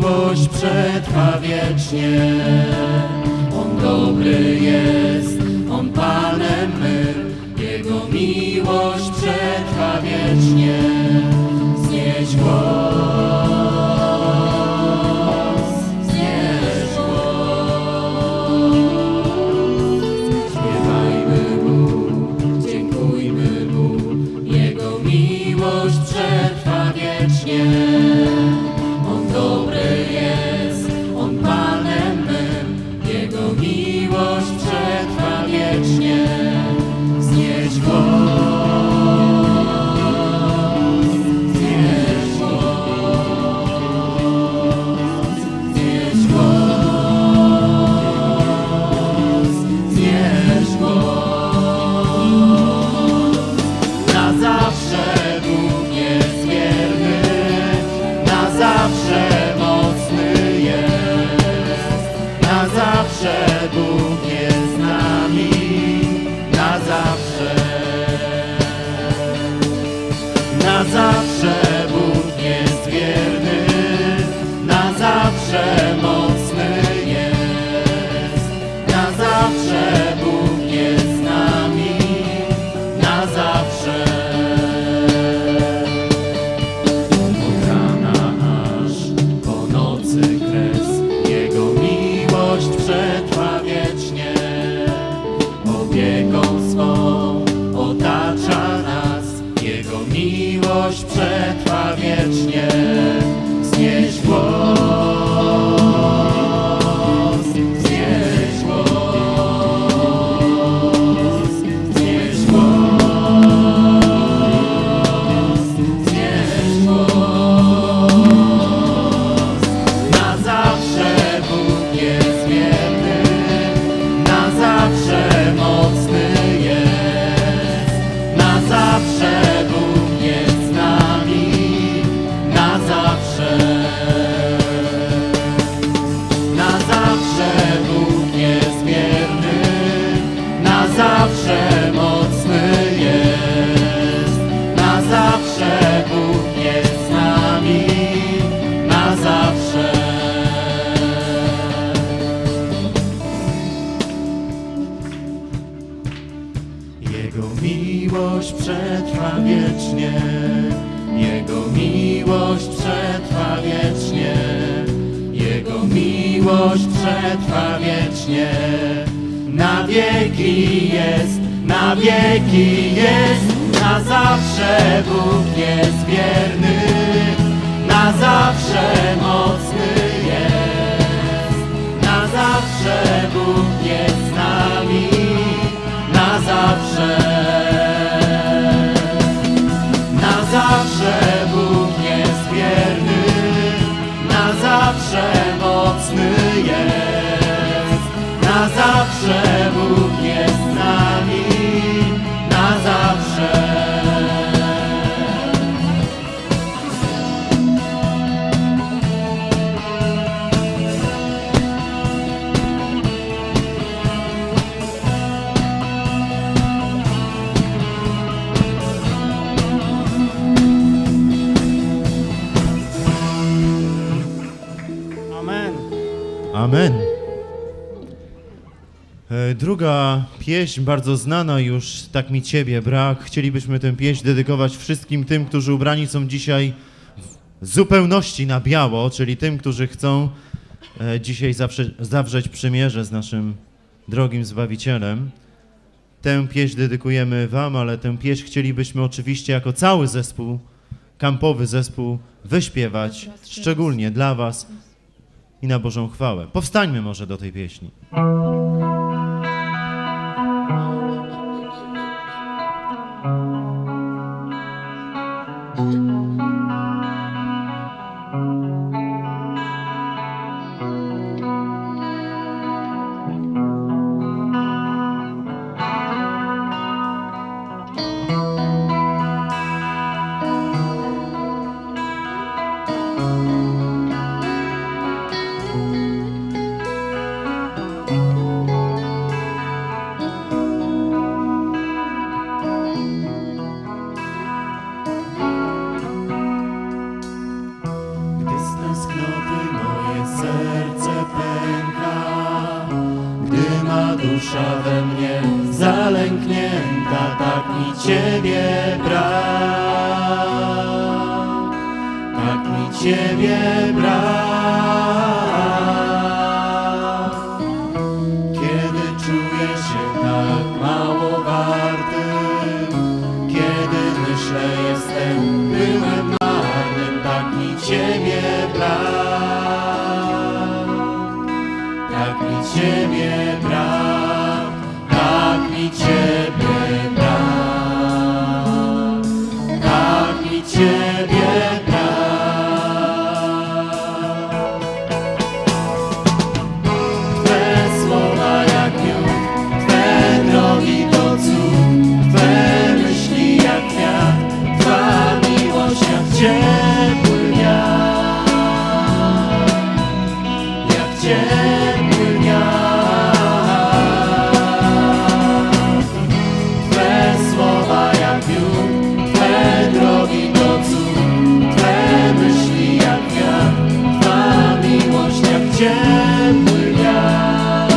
miłość przetrwa wiecznie. On dobry jest, On Panem mym, Jego miłość przetrwa wiecznie. Znieś głos, znieś głos. Śpiewajmy Mu, dziękujmy Mu, Jego miłość przetrwa wiecznie. On dobry jest, On Panem mym, Jego miłość przetrwa wiecznie. Znieś głos. Bóg jest z nami na zawsze. Na zawsze Bóg jest wierny, na zawsze mocny jest. Na zawsze Bóg jest z nami na zawsze. Od rana aż po nocy kres, Jego miłość przetrwa wiecznie. Opieką swą otacza nas, Jego miłość przetrwa wiecznie. Znieś głos, znieś głos, znieś głos, znieś głos. Na zawsze Bóg jest wierny, na zawsze mocny jest. Na zawsze Bóg jest z nami, na zawsze. Na zawsze Bóg jest wierny, na zawsze mocny jest. Na zawsze Bóg jest z nami, na zawsze. Jego miłość przetrwa wiecznie, Jego miłość przetrwa wiecznie, Jego miłość przetrwa wiecznie. Na wieki jest, na wieki jest, na zawsze Bóg jest wierny, na zawsze mocny jest. Na zawsze Bóg jest z nami, na zawsze. Na zawsze Bóg jest wierny, na zawsze mocny jest. Na zawsze Bóg jest z nami, na zawsze. Amen. Druga pieśń, bardzo znana już, Tak mi Ciebie brak. Chcielibyśmy tę pieśń dedykować wszystkim tym, którzy ubrani są dzisiaj w zupełności na biało, czyli tym, którzy chcą dzisiaj zawrzeć przymierze z naszym drogim Zbawicielem. Tę pieśń dedykujemy Wam, ale tę pieśń chcielibyśmy oczywiście jako cały zespół, kampowy zespół, wyśpiewać szczególnie dla Was i na Bożą chwałę. Powstańmy może do tej pieśni. serce pęka, gdy ma dusza we mnie zalęknięta, tak mi Ciebie brak, tak mi Ciebie brak. Kiedy czuję się tak mało warty, kiedy myślę jestem byłem marnym, tak mi Ciebie brak, tak mi Ciebie brak, tak mi Ciebie brak, tak mi Ciebie brak. Twe słowa jak miód, Twe drogi to cud, Twe myśli jak wiatr, Twa miłość jak ciepły wiatr, jak ciepły wiatr. Twe słowa jak miód, Twe drogi to cud, Twe myśli jak wiatr, Twa miłość jak ciepły wiatr,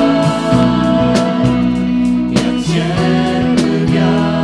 jak ciepły wiatr.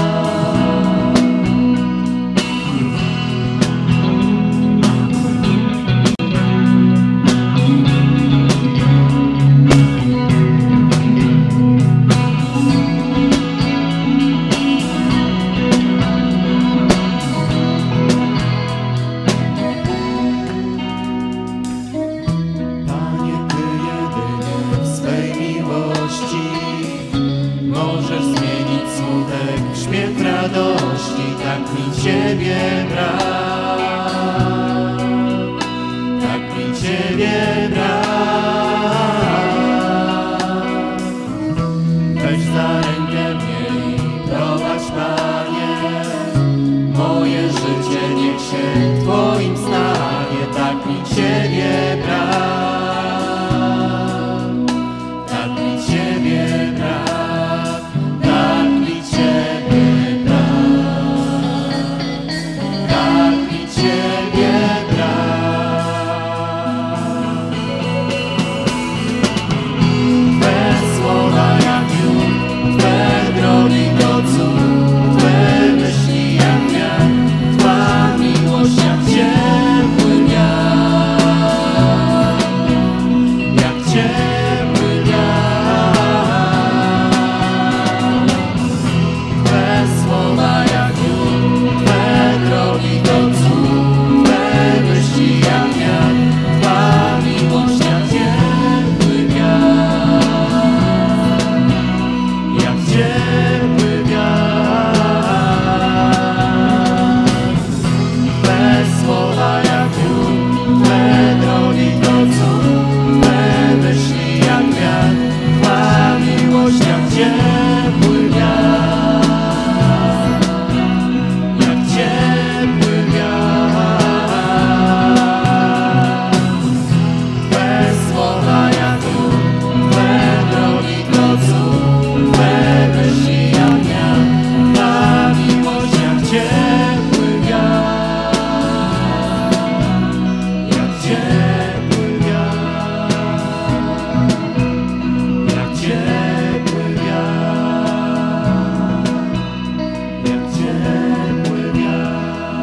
Panie, Ty jedynie w swej miłości możesz zmienić smutek w śpiew radości, tak mi Ciebie brak, tak mi Ciebie brak. Weź za rękę mnie i prowadź, Panie, moje życie niech się Twoim stanie, tak mi Ciebie brak, tak mi Ciebie brak, tak mi Ciebie brak, tak mi Ciebie brak. Twe słowa jak miód, Twe drogi to cud, Twe myśli jak wiatr, Twa miłość jak ciepły wiatr, jak ciepły wiatr. Twe słowa jak miód, Twe drogi to cud, Twe myśli jak wiatr, Twa miłość jak ciepły wiatr, jak ciepły wiatr. Twe słowa jak miód, Twe drogi to cud, Twe myśli jak wiatr, Twa miłość jak ciepły wiatr, jak ciepły wiatr. Twe słowa jak miód, Twe drogi to cud, Twe myśli jak wiatr, Twa miłość jak ciepły wiatr, jak ciepły wiatr, jak ciepły wiatr, jak ciepły wiatr.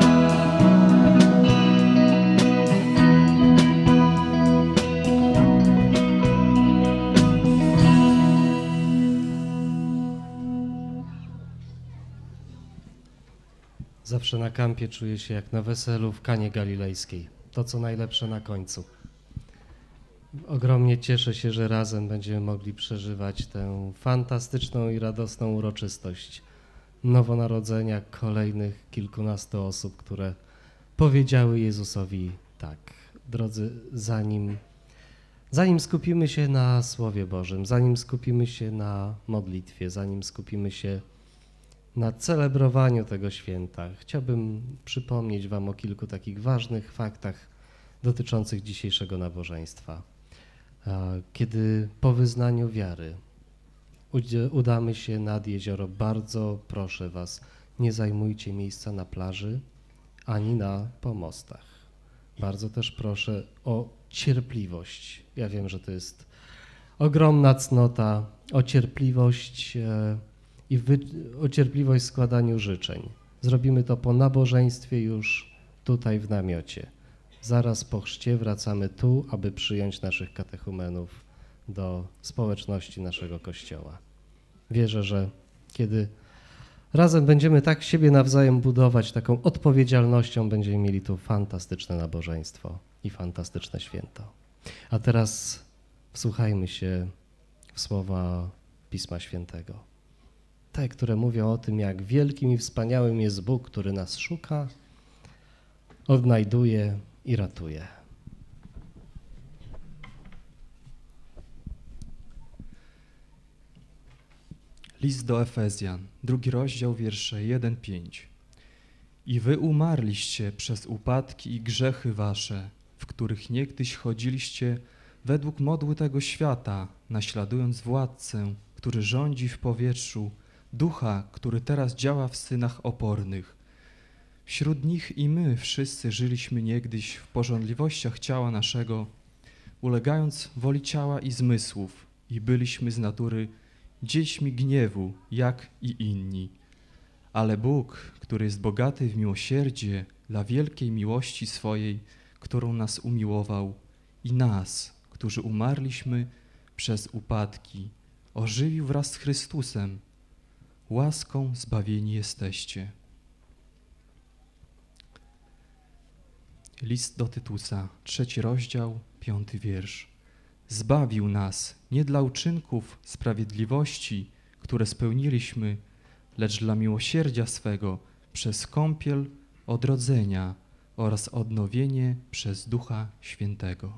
Zawsze na kampie czuję się jak na weselu w Kanie Galilejskiej. To, co najlepsze na końcu. Ogromnie cieszę się, że razem będziemy mogli przeżywać tę fantastyczną i radosną uroczystość nowonarodzenia kolejnych kilkunastu osób, które powiedziały Jezusowi tak. Drodzy, zanim skupimy się na Słowie Bożym, zanim skupimy się na modlitwie, zanim skupimy się na celebrowaniu tego święta, chciałbym przypomnieć Wam o kilku takich ważnych faktach dotyczących dzisiejszego nabożeństwa. Kiedy po wyznaniu wiary udamy się nad jezioro, bardzo proszę Was, nie zajmujcie miejsca na plaży ani na pomostach. Bardzo też proszę o cierpliwość. Ja wiem, że to jest ogromna cnota, o cierpliwość o cierpliwość w składaniu życzeń. Zrobimy to po nabożeństwie już tutaj w namiocie. Zaraz po chrzcie wracamy tu, aby przyjąć naszych katechumenów do społeczności naszego Kościoła. Wierzę, że kiedy razem będziemy tak siebie nawzajem budować, taką odpowiedzialnością, będziemy mieli tu fantastyczne nabożeństwo i fantastyczne święto. A teraz wsłuchajmy się w słowa Pisma Świętego. Te, które mówią o tym, jak wielkim i wspaniałym jest Bóg, który nas szuka, odnajduje i ratuje. List do Efezjan, 2 rozdział, wiersze 1-5. I wy umarliście przez upadki i grzechy wasze, w których niegdyś chodziliście według modły tego świata, naśladując władcę, który rządzi w powietrzu, ducha, który teraz działa w synach opornych. Wśród nich i my wszyscy żyliśmy niegdyś w pożądliwościach ciała naszego, ulegając woli ciała i zmysłów, i byliśmy z natury dziećmi gniewu, jak i inni. Ale Bóg, który jest bogaty w miłosierdzie, dla wielkiej miłości swojej, którą nas umiłował, i nas, którzy umarliśmy przez upadki, ożywił wraz z Chrystusem. Łaską zbawieni jesteście. List do Tytusa, 3 rozdział, 5 wiersz. Zbawił nas nie dla uczynków sprawiedliwości, które spełniliśmy, lecz dla miłosierdzia swego przez kąpiel odrodzenia oraz odnowienie przez Ducha Świętego.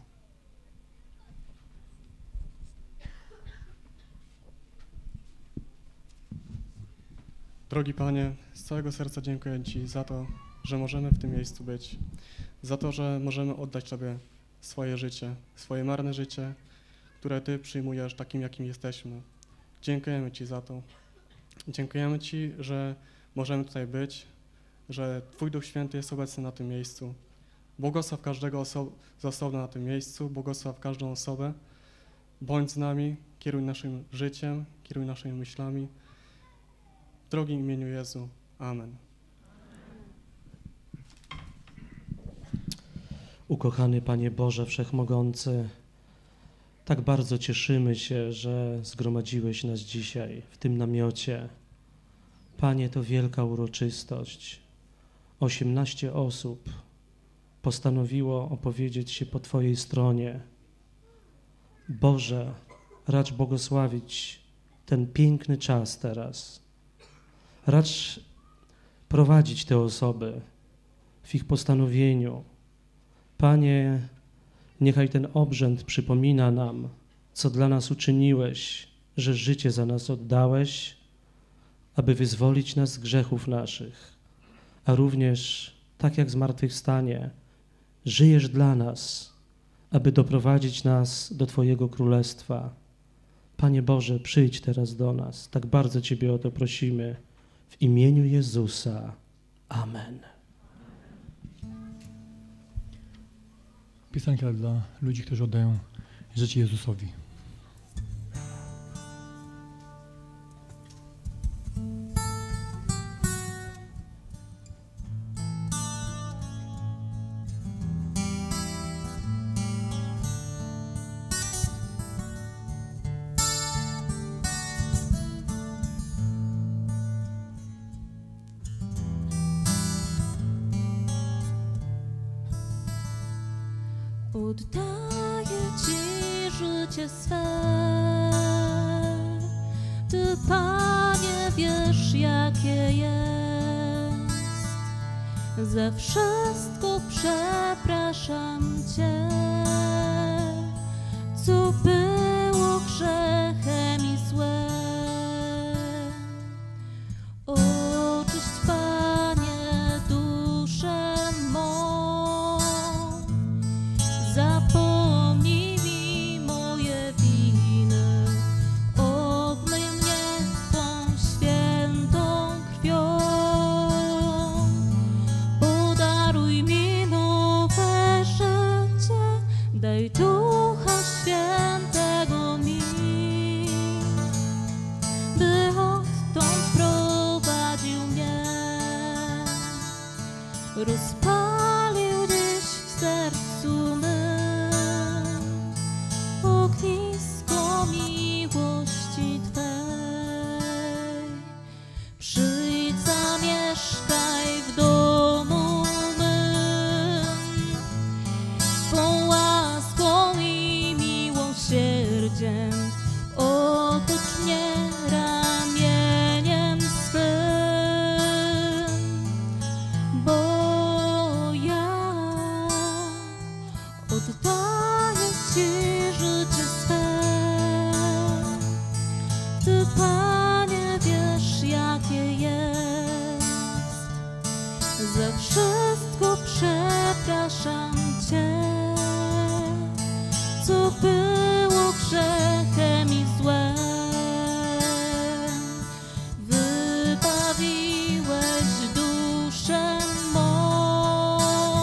Drogi Panie, z całego serca dziękuję Ci za to, że możemy w tym miejscu być, za to, że możemy oddać Tobie swoje życie, swoje marne życie, które Ty przyjmujesz takim, jakim jesteśmy. Dziękujemy Ci za to. Dziękujemy Ci, że możemy tutaj być, że Twój Duch Święty jest obecny na tym miejscu. Błogosław każdego z osobna na tym miejscu, błogosław każdą osobę. Bądź z nami, kieruj naszym życiem, kieruj naszymi myślami. W drogim imieniu Jezu. Amen. Ukochany Panie Boże Wszechmogący, tak bardzo cieszymy się, że zgromadziłeś nas dzisiaj w tym namiocie. Panie, to wielka uroczystość. 18 osób postanowiło opowiedzieć się po Twojej stronie. Boże, racz błogosławić ten piękny czas teraz. Racz prowadzić te osoby w ich postanowieniu. Panie, niechaj ten obrzęd przypomina nam, co dla nas uczyniłeś, że życie za nas oddałeś, aby wyzwolić nas z grzechów naszych, a również, tak jak zmartwychwstanie, żyjesz dla nas, aby doprowadzić nas do Twojego Królestwa. Panie Boże, przyjdź teraz do nas. Tak bardzo Ciebie o to prosimy. W imieniu Jezusa. Amen. Piosenka dla ludzi, którzy oddają życie Jezusowi. Oddaję Ci życie swe, Ty, Panie, wiesz, jakie jest. Za wszystko przepraszam Cię, co było grzechem i złem. Oczyść, Panie, duszę mą. Zapomnij mi moje winy, obmyj mnie Twą świętą krwią. Podaruj mi nowe Daj Ducha Świętego mi, by odtąd prowadził mnie, rozpalił dziś w sercu mym ognisko miłości Twej. Przyjdź, zamieszkaj w domu mym, swą łaską i miłosierdziem otocz mnie ramieniem swym, bo ja oddaję Ci życie swe. Ty, Panie, wiesz, jakie jest. Za wszystko przepraszam Cię, co było grzechem i złem. Wybawiłeś duszę mą,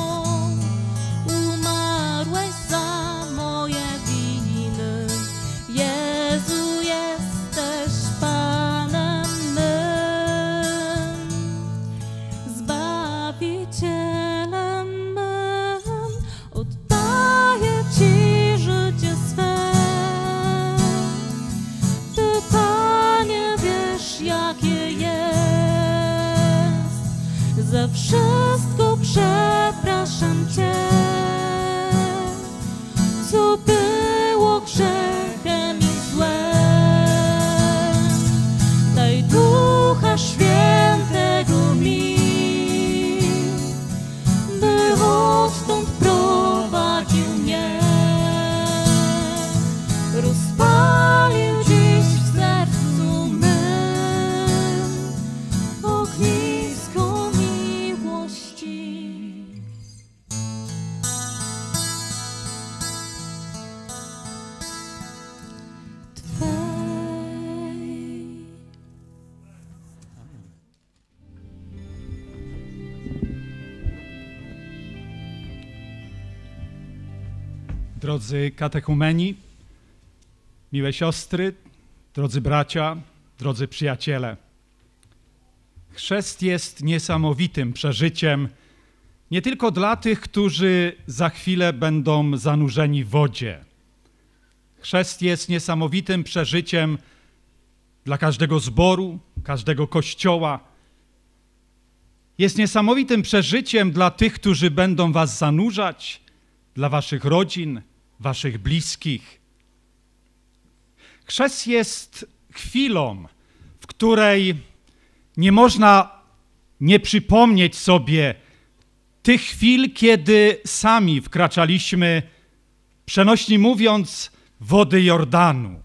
umarłeś za moje winy. Jezu, jesteś Panem mym, Zbawicielem mym. Oddaję Ci życie swe. Ty, Panie, wiesz, jakie jest. Za wszystko przepraszam Cię, co było grzechem i złem. Daj Ducha Świętego mi, by odtąd prowadził mnie, rozpalił dziś w sercu mym ognisko miłości. Twej. Drodzy katechumeni, miłe siostry, drodzy bracia, drodzy przyjaciele. Chrzest jest niesamowitym przeżyciem nie tylko dla tych, którzy za chwilę będą zanurzeni w wodzie. Chrzest jest niesamowitym przeżyciem dla każdego zboru, każdego kościoła. Jest niesamowitym przeżyciem dla tych, którzy będą was zanurzać, dla waszych rodzin, waszych bliskich. Chrzest jest chwilą, w której nie można nie przypomnieć sobie tych chwil, kiedy sami wkraczaliśmy, przenośnie mówiąc, wody Jordanu.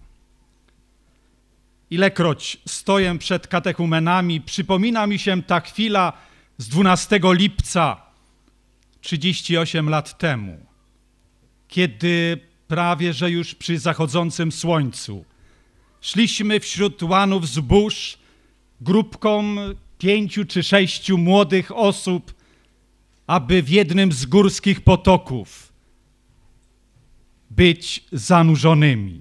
Ilekroć stoję przed katechumenami, przypomina mi się ta chwila z 12 lipca 38 lat temu, kiedy prawie że już przy zachodzącym słońcu szliśmy wśród łanów zbóż grupką 5 czy 6 młodych osób, aby w jednym z górskich potoków być zanurzonymi.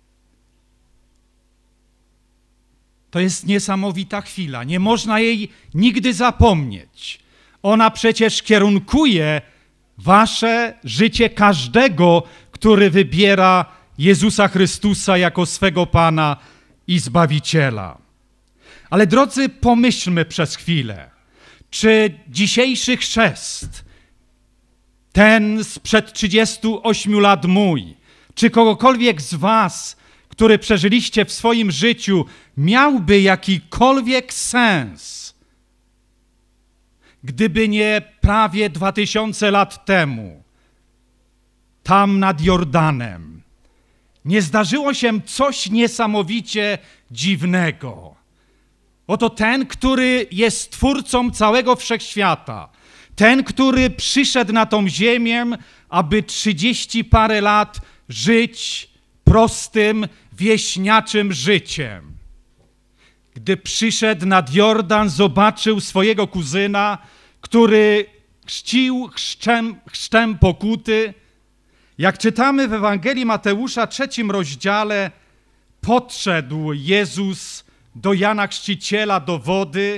To jest niesamowita chwila, nie można jej nigdy zapomnieć. Ona przecież kierunkuje wasze życie każdego, który wybiera Jezusa Chrystusa jako swego Pana i Zbawiciela. Ale drodzy, pomyślmy przez chwilę, czy dzisiejszy chrzest, ten sprzed 38 lat mój, czy kogokolwiek z was, który przeżyliście w swoim życiu, miałby jakikolwiek sens, gdyby nie prawie 2000 lat temu, tam nad Jordanem, nie zdarzyło się coś niesamowicie dziwnego. Oto ten, który jest Twórcą całego wszechświata, ten, który przyszedł na tą ziemię, aby 30 parę lat żyć prostym, wieśniaczym życiem. Gdy przyszedł nad Jordan, zobaczył swojego kuzyna, który chrzcił chrztem pokuty Jak czytamy w Ewangelii Mateusza, 3 rozdziale, podszedł Jezus do Jana Chrzciciela, do wody,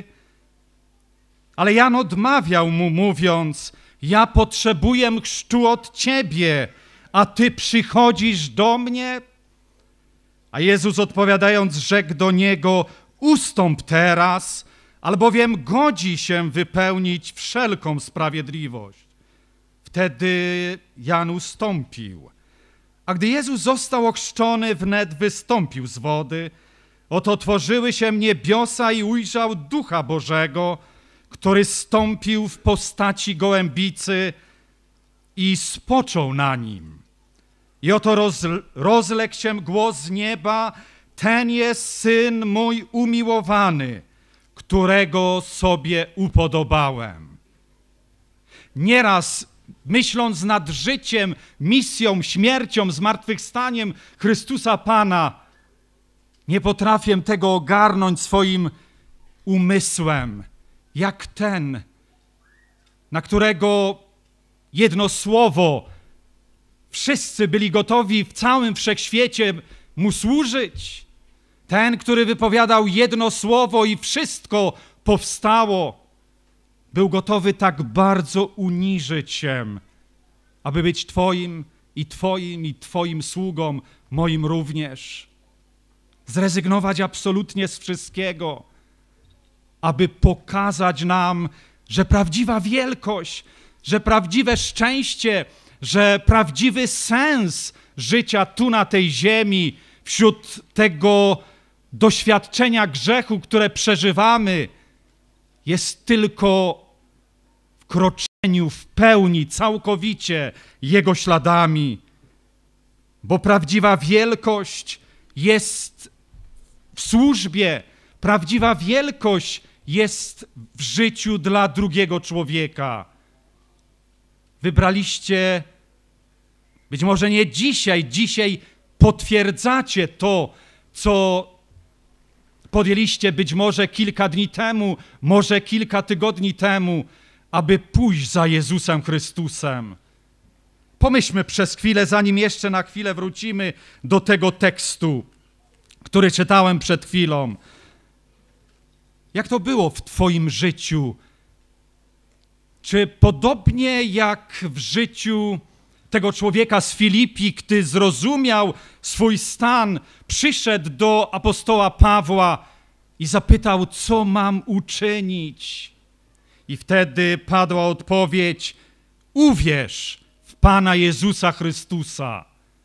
ale Jan odmawiał mu, mówiąc: ja potrzebuję chrztu od Ciebie, a Ty przychodzisz do mnie? A Jezus odpowiadając rzekł do niego: ustąp teraz, albowiem godzi się wypełnić wszelką sprawiedliwość. Wtedy Jan ustąpił. A gdy Jezus został ochrzczony, wnet wystąpił z wody. Oto otworzyły się niebiosa i ujrzał Ducha Bożego, który zstąpił w postaci gołębicy i spoczął na nim. I oto rozległ się głos z nieba: ten jest Syn mój umiłowany, którego sobie upodobałem. Nieraz myśląc nad życiem, misją, śmiercią, zmartwychwstaniem Chrystusa Pana, nie potrafię tego ogarnąć swoim umysłem, jak ten, na którego jedno słowo wszyscy byli gotowi w całym wszechświecie mu służyć. Ten, który wypowiadał jedno słowo i wszystko powstało, był gotowy tak bardzo uniżyć się, aby być Twoim i Twoim i Twoim sługą, moim również. Zrezygnować absolutnie z wszystkiego, aby pokazać nam, że prawdziwa wielkość, że prawdziwe szczęście, że prawdziwy sens życia tu na tej ziemi, wśród tego doświadczenia grzechu, które przeżywamy, jest tylko w kroczeniu w pełni, całkowicie Jego śladami. Bo prawdziwa wielkość jest w służbie, prawdziwa wielkość jest w życiu dla drugiego człowieka. Wybraliście, być może nie dzisiaj potwierdzacie to, co podjęliście być może kilka dni temu, może kilka tygodni temu, aby pójść za Jezusem Chrystusem. Pomyślmy przez chwilę, zanim jeszcze na chwilę wrócimy do tego tekstu, który czytałem przed chwilą. Jak to było w Twoim życiu? Czy podobnie jak w życiu tego człowieka z Filipi, gdy zrozumiał swój stan, przyszedł do apostoła Pawła i zapytał, co mam uczynić? I wtedy padła odpowiedź: uwierz w Pana Jezusa Chrystusa.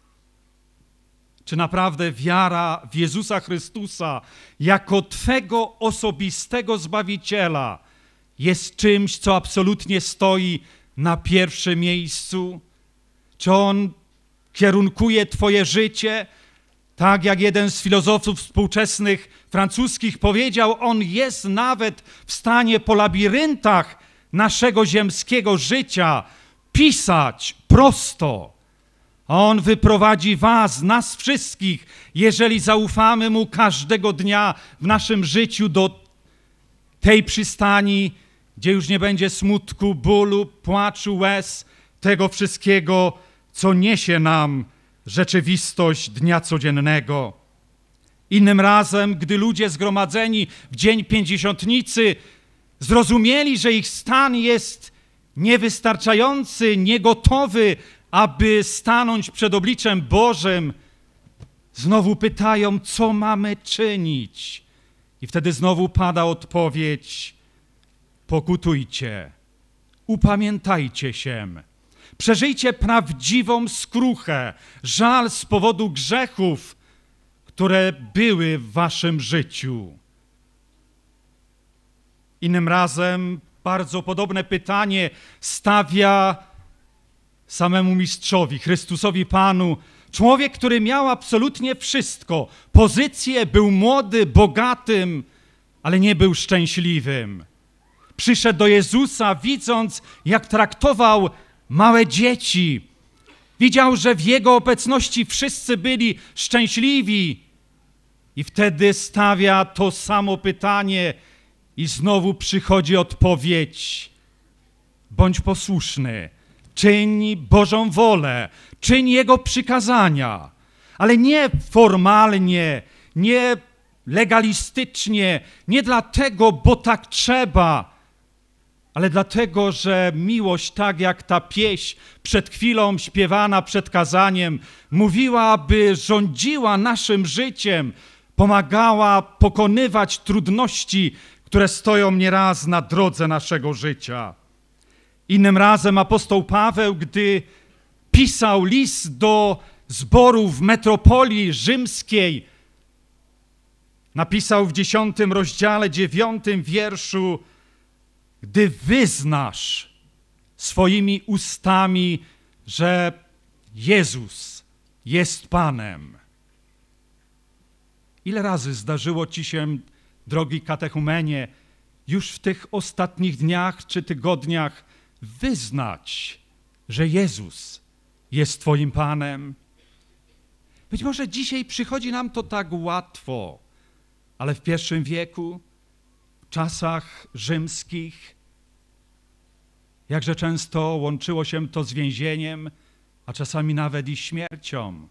Czy naprawdę wiara w Jezusa Chrystusa jako Twego osobistego Zbawiciela jest czymś, co absolutnie stoi na pierwszym miejscu? Czy On kierunkuje Twoje życie? Tak jak jeden z filozofów współczesnych francuskich powiedział, on jest nawet w stanie po labiryntach naszego ziemskiego życia pisać prosto. On wyprowadzi was, nas wszystkich, jeżeli zaufamy Mu każdego dnia w naszym życiu do tej przystani, gdzie już nie będzie smutku, bólu, płaczu, łez, tego wszystkiego, co niesie nam rzeczywistość dnia codziennego. Innym razem, gdy ludzie zgromadzeni w Dzień Pięćdziesiątnicy zrozumieli, że ich stan jest niewystarczający, niegotowy, aby stanąć przed obliczem Bożym, znowu pytają, co mamy czynić? I wtedy znowu pada odpowiedź: pokutujcie, upamiętajcie się, przeżyjcie prawdziwą skruchę, żal z powodu grzechów, które były w waszym życiu. Innym razem bardzo podobne pytanie stawia samemu Mistrzowi, Chrystusowi Panu, człowiek, który miał absolutnie wszystko, pozycję, był młody, bogatym, ale nie był szczęśliwym. Przyszedł do Jezusa, widząc, jak traktował małe dzieci. Widział, że w Jego obecności wszyscy byli szczęśliwi. I wtedy stawia to samo pytanie i znowu przychodzi odpowiedź: bądź posłuszny, czyń Bożą wolę, czyń Jego przykazania, ale nie formalnie, nie legalistycznie, nie dlatego, bo tak trzeba, ale dlatego, że miłość, tak jak ta pieśń przed chwilą śpiewana przed kazaniem, mówiła, aby rządziła naszym życiem, pomagała pokonywać trudności, które stoją nieraz na drodze naszego życia. Innym razem apostoł Paweł, gdy pisał list do zborów w metropolii rzymskiej, napisał w 10 rozdziale, 9 wierszu: gdy wyznasz swoimi ustami, że Jezus jest Panem. Ile razy zdarzyło ci się, drogi katechumenie, już w tych ostatnich dniach czy tygodniach wyznać, że Jezus jest Twoim Panem? Być może dzisiaj przychodzi nam to tak łatwo, ale w I wieku, w czasach rzymskich, jakże często łączyło się to z więzieniem, a czasami nawet i śmiercią.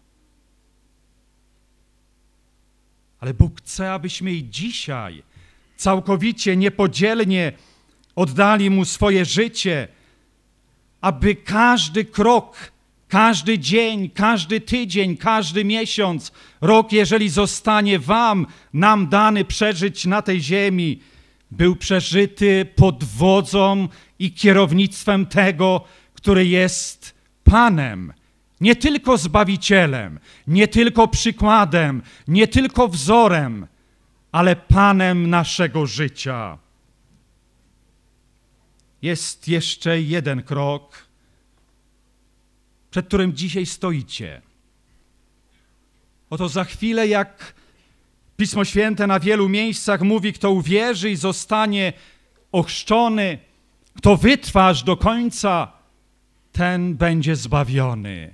Ale Bóg chce, abyśmy i dzisiaj całkowicie, niepodzielnie oddali Mu swoje życie, aby każdy krok, każdy dzień, każdy tydzień, każdy miesiąc, rok, jeżeli zostanie nam dany przeżyć na tej ziemi, był przeżyty pod wodzą i kierownictwem tego, który jest Panem, nie tylko Zbawicielem, nie tylko przykładem, nie tylko wzorem, ale Panem naszego życia. Jest jeszcze jeden krok, przed którym dzisiaj stoicie. Oto za chwilę, jak Pismo Święte na wielu miejscach mówi, kto uwierzy i zostanie ochrzczony, kto wytrwa aż do końca, ten będzie zbawiony.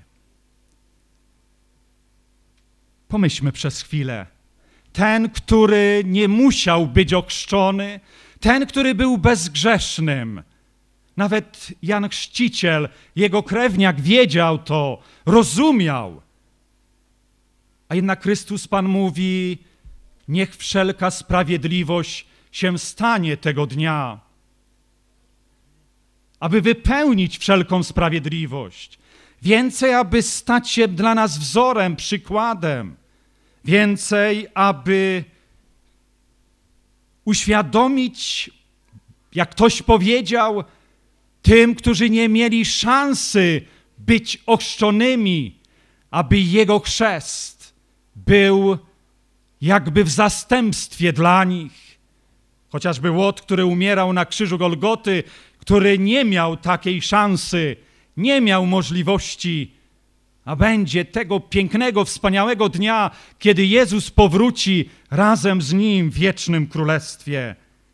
Pomyślmy przez chwilę. Ten, który nie musiał być ochrzczony, ten, który był bezgrzesznym. Nawet Jan Chrzciciel, jego krewniak, wiedział to, rozumiał. A jednak Chrystus Pan mówi: niech wszelka sprawiedliwość się stanie tego dnia, aby wypełnić wszelką sprawiedliwość. Więcej, aby stać się dla nas wzorem, przykładem. Więcej, aby uświadomić, jak ktoś powiedział, tym, którzy nie mieli szansy być ochrzczonymi, aby Jego chrzest był jakby w zastępstwie dla nich. Chociażby Łot, który umierał na krzyżu Golgoty, który nie miał takiej szansy, nie miał możliwości, a będzie tego pięknego, wspaniałego dnia, kiedy Jezus powróci razem z Nim w wiecznym królestwie.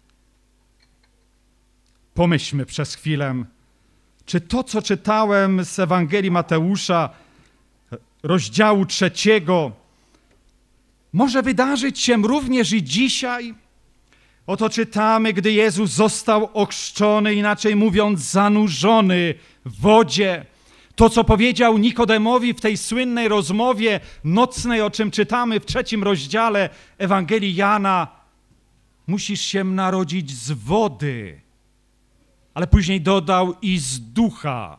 Pomyślmy przez chwilę, czy to, co czytałem z Ewangelii Mateusza, rozdziału 3, może wydarzyć się również i dzisiaj? Oto czytamy, gdy Jezus został ochrzczony, inaczej mówiąc zanurzony w wodzie. To, co powiedział Nikodemowi w tej słynnej rozmowie nocnej, o czym czytamy w 3 rozdziale Ewangelii Jana: musisz się narodzić z wody, ale później dodał i z ducha.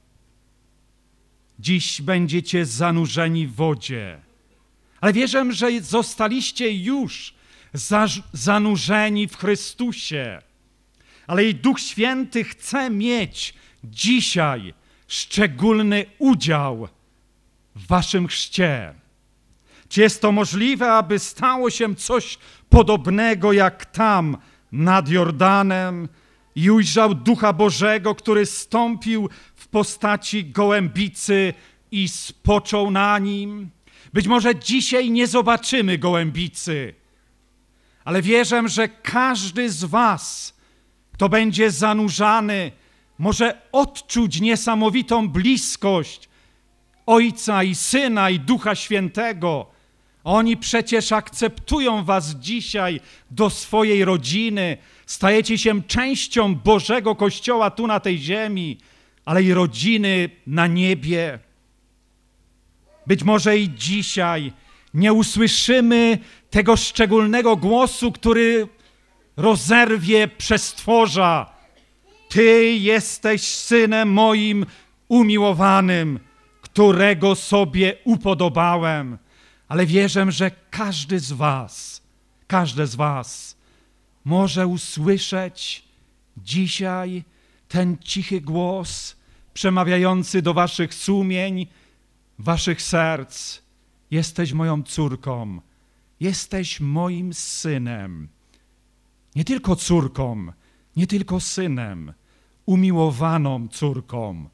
Dziś będziecie zanurzeni w wodzie. Ale wierzę, że zostaliście już zanurzeni w Chrystusie. Ale i Duch Święty chce mieć dzisiaj szczególny udział w waszym chrzcie. Czy jest to możliwe, aby stało się coś podobnego jak tam nad Jordanem i ujrzał Ducha Bożego, który stąpił w postaci gołębicy i spoczął na nim? Być może dzisiaj nie zobaczymy gołębicy, ale wierzę, że każdy z was, kto będzie zanurzany, może odczuć niesamowitą bliskość Ojca i Syna i Ducha Świętego. Oni przecież akceptują was dzisiaj do swojej rodziny, stajecie się częścią Bożego Kościoła tu na tej ziemi, ale i rodziny na niebie. Być może i dzisiaj nie usłyszymy tego szczególnego głosu, który rozerwie przestworza. Ty jesteś Synem moim umiłowanym, którego sobie upodobałem. Ale wierzę, że każdy z was może usłyszeć dzisiaj ten cichy głos przemawiający do waszych sumień, waszych serc. Jesteś moją córką, jesteś moim synem. Nie tylko córką, nie tylko synem, umiłowaną córką,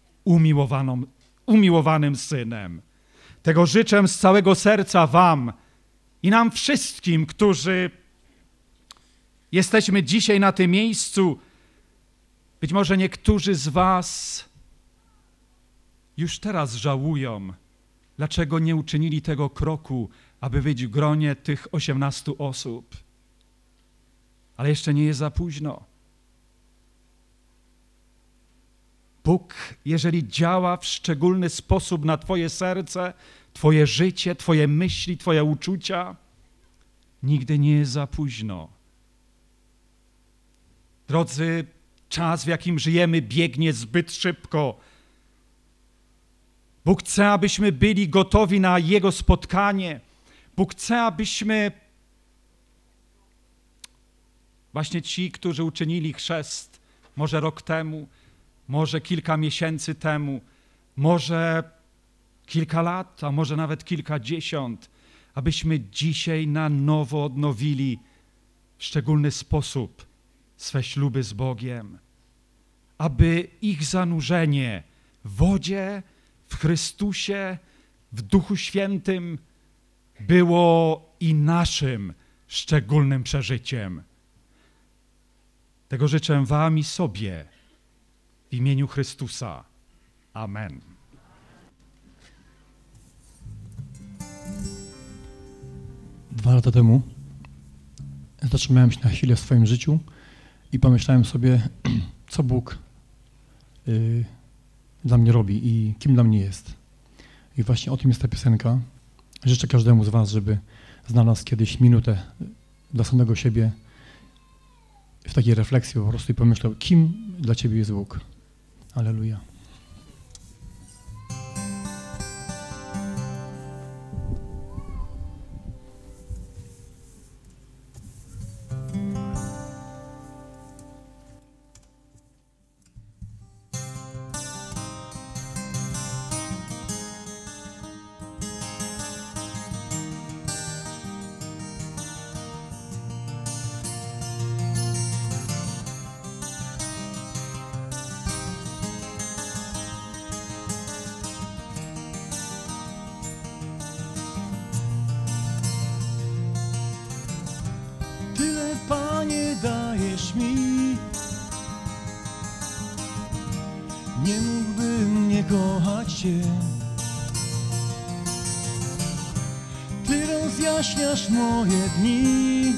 umiłowanym synem. Tego życzę z całego serca wam i nam wszystkim, którzy jesteśmy dzisiaj na tym miejscu. Być może niektórzy z was już teraz żałują, dlaczego nie uczynili tego kroku, aby być w gronie tych 18 osób. Ale jeszcze nie jest za późno. Bóg, jeżeli działa w szczególny sposób na twoje serce, twoje życie, twoje myśli, twoje uczucia, nigdy nie jest za późno. Drodzy, czas, w jakim żyjemy, biegnie zbyt szybko. Bóg chce, abyśmy byli gotowi na Jego spotkanie. Bóg chce, abyśmy, właśnie ci, którzy uczynili chrzest, może rok temu, może kilka miesięcy temu, może kilka lat, a może nawet kilkadziesiąt, abyśmy dzisiaj na nowo odnowili w szczególny sposób swe śluby z Bogiem, aby ich zanurzenie w wodzie, w Chrystusie, w Duchu Świętym było i naszym szczególnym przeżyciem. Tego życzę wam i sobie w imieniu Chrystusa. Amen. Dwa lata temu zatrzymałem się na chwilę w swoim życiu i pomyślałem sobie, co Bóg dla mnie robi i kim dla mnie jest. I właśnie o tym jest ta piosenka. Życzę każdemu z was, żeby znalazł kiedyś minutę dla samego siebie w takiej refleksji po prostu i pomyślał, kim dla ciebie jest Bóg. Alleluja. Tyle, Panie, dajesz mi, nie mógłbym nie kochać Cię. Ty rozjaśniasz moje dni,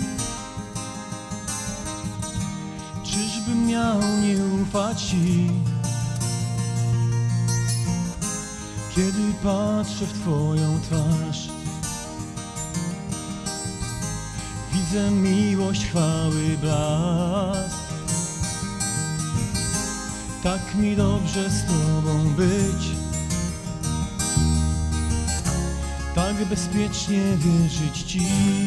czyżbym miał nie ufać Ci, kiedy patrzę w Twoją twarz. Widzę miłość, chwały, blask. Tak mi dobrze z Tobą być, tak bezpiecznie wierzyć Ci.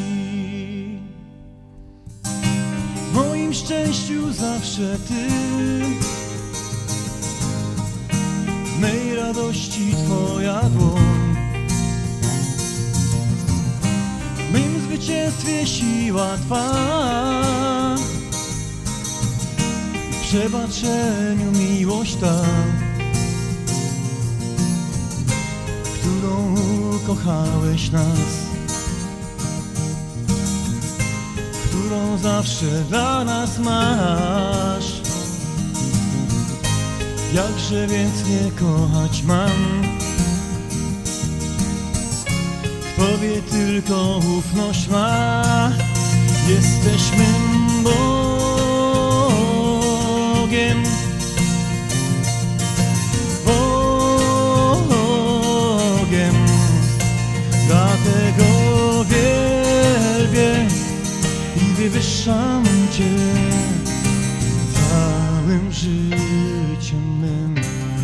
W moim szczęściu zawsze Ty, w mej radości Twoja dłoń. W mym zwycięstwie siła Twa i w przebaczeniu miłość ta, którą kochałeś nas, którą zawsze dla nas masz. Jakże więc nie kochać mam, w Tobie tylko ufność ma. Jesteś mym Bogiem, wywyższam Cię całym życiem mym.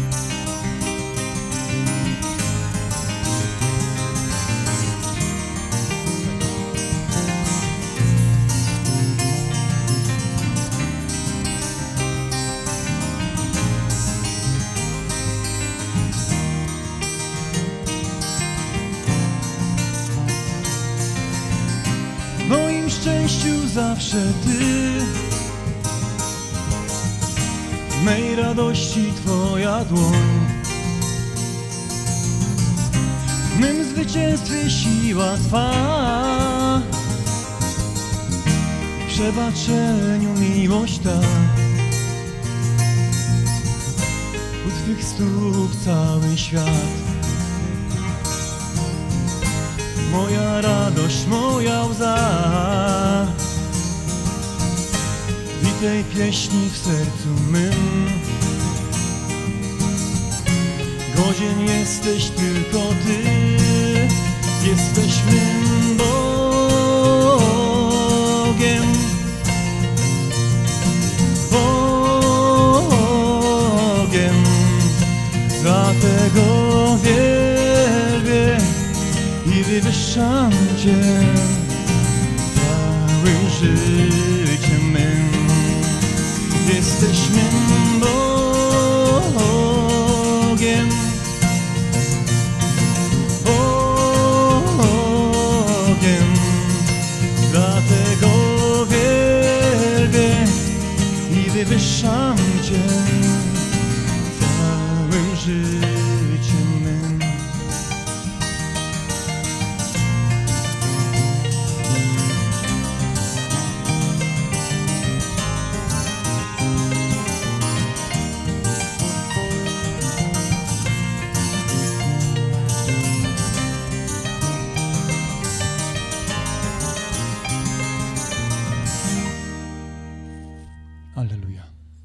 W moim szczęściu zawsze Ty, w mej radości Twoja dłoń, w mym zwycięstwie siła Twa, w przebaczeniu miłość ta. U Twych stóp cały świat, moja radość, moja łza. I tej pieśni w sercu mym godzien jesteś tylko Ty, jesteś mym Bogiem. Bogiem, dlatego wielbię i wywyższam Cię całym życiem mym. Jesteś mym Bogiem. Bogiem, dlatego wielbię i wywyższam Cię całym życiem mym. Alleluja.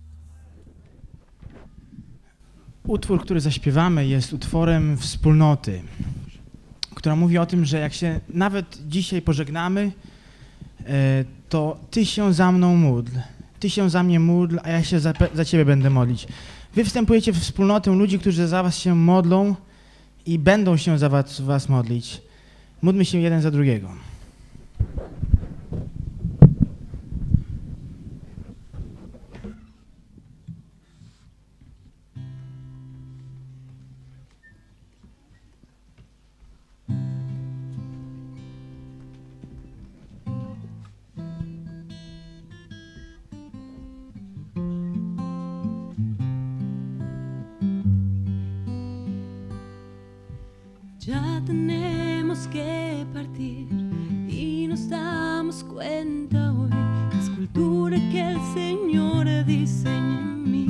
Utwór, który zaśpiewamy, jest utworem wspólnoty, która mówi o tym, że jak się nawet dzisiaj pożegnamy, to Ty się za mną módl, Ty się za mnie módl, a ja się za Ciebie będę modlić. Wy wstępujecie w wspólnotę ludzi, którzy za was się modlą i będą się za was modlić. Módlmy się jeden za drugiego. Ya tenemos que partir y nos damos cuenta hoy, la escultura que el Señor diseñó en mí.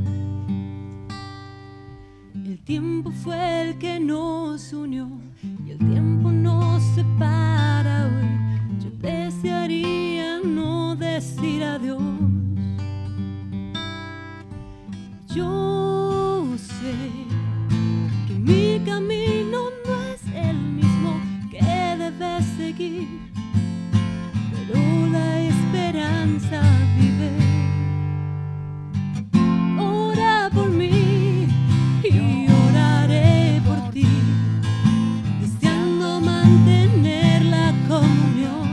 El tiempo fue el que nos unió y el tiempo nos separa hoy. Yo desearía no decir adiós. Yo sé que mi camino no es el mismo que debes seguir, pero la esperanza vive. Ora por mí y oraré por ti, deseando mantener la comunión.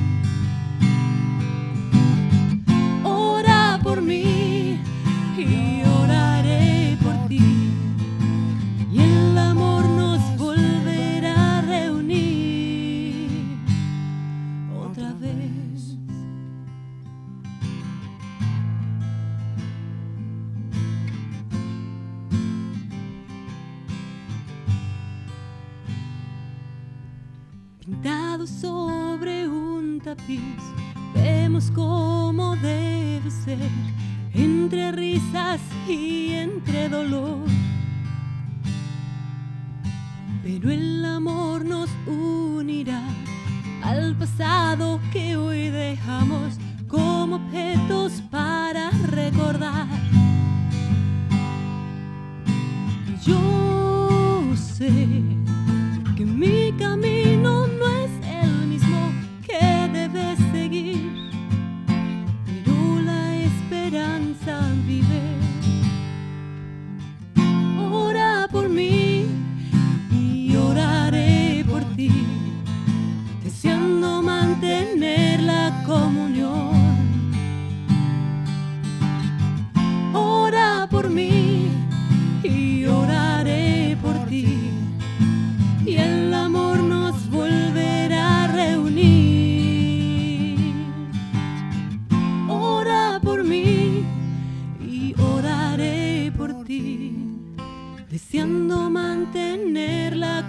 Ora por mí y oraré por ti, y el amor nos volverá a reunir otra vez. Pintado sobre un tapiz, vemos cómo debe ser, entre risas y entre dolor. Pero el amor nos unirá al pasado que hoy dejamos como objetos para recordar. Yo sé que mi camino no es el mismo que debes seguir,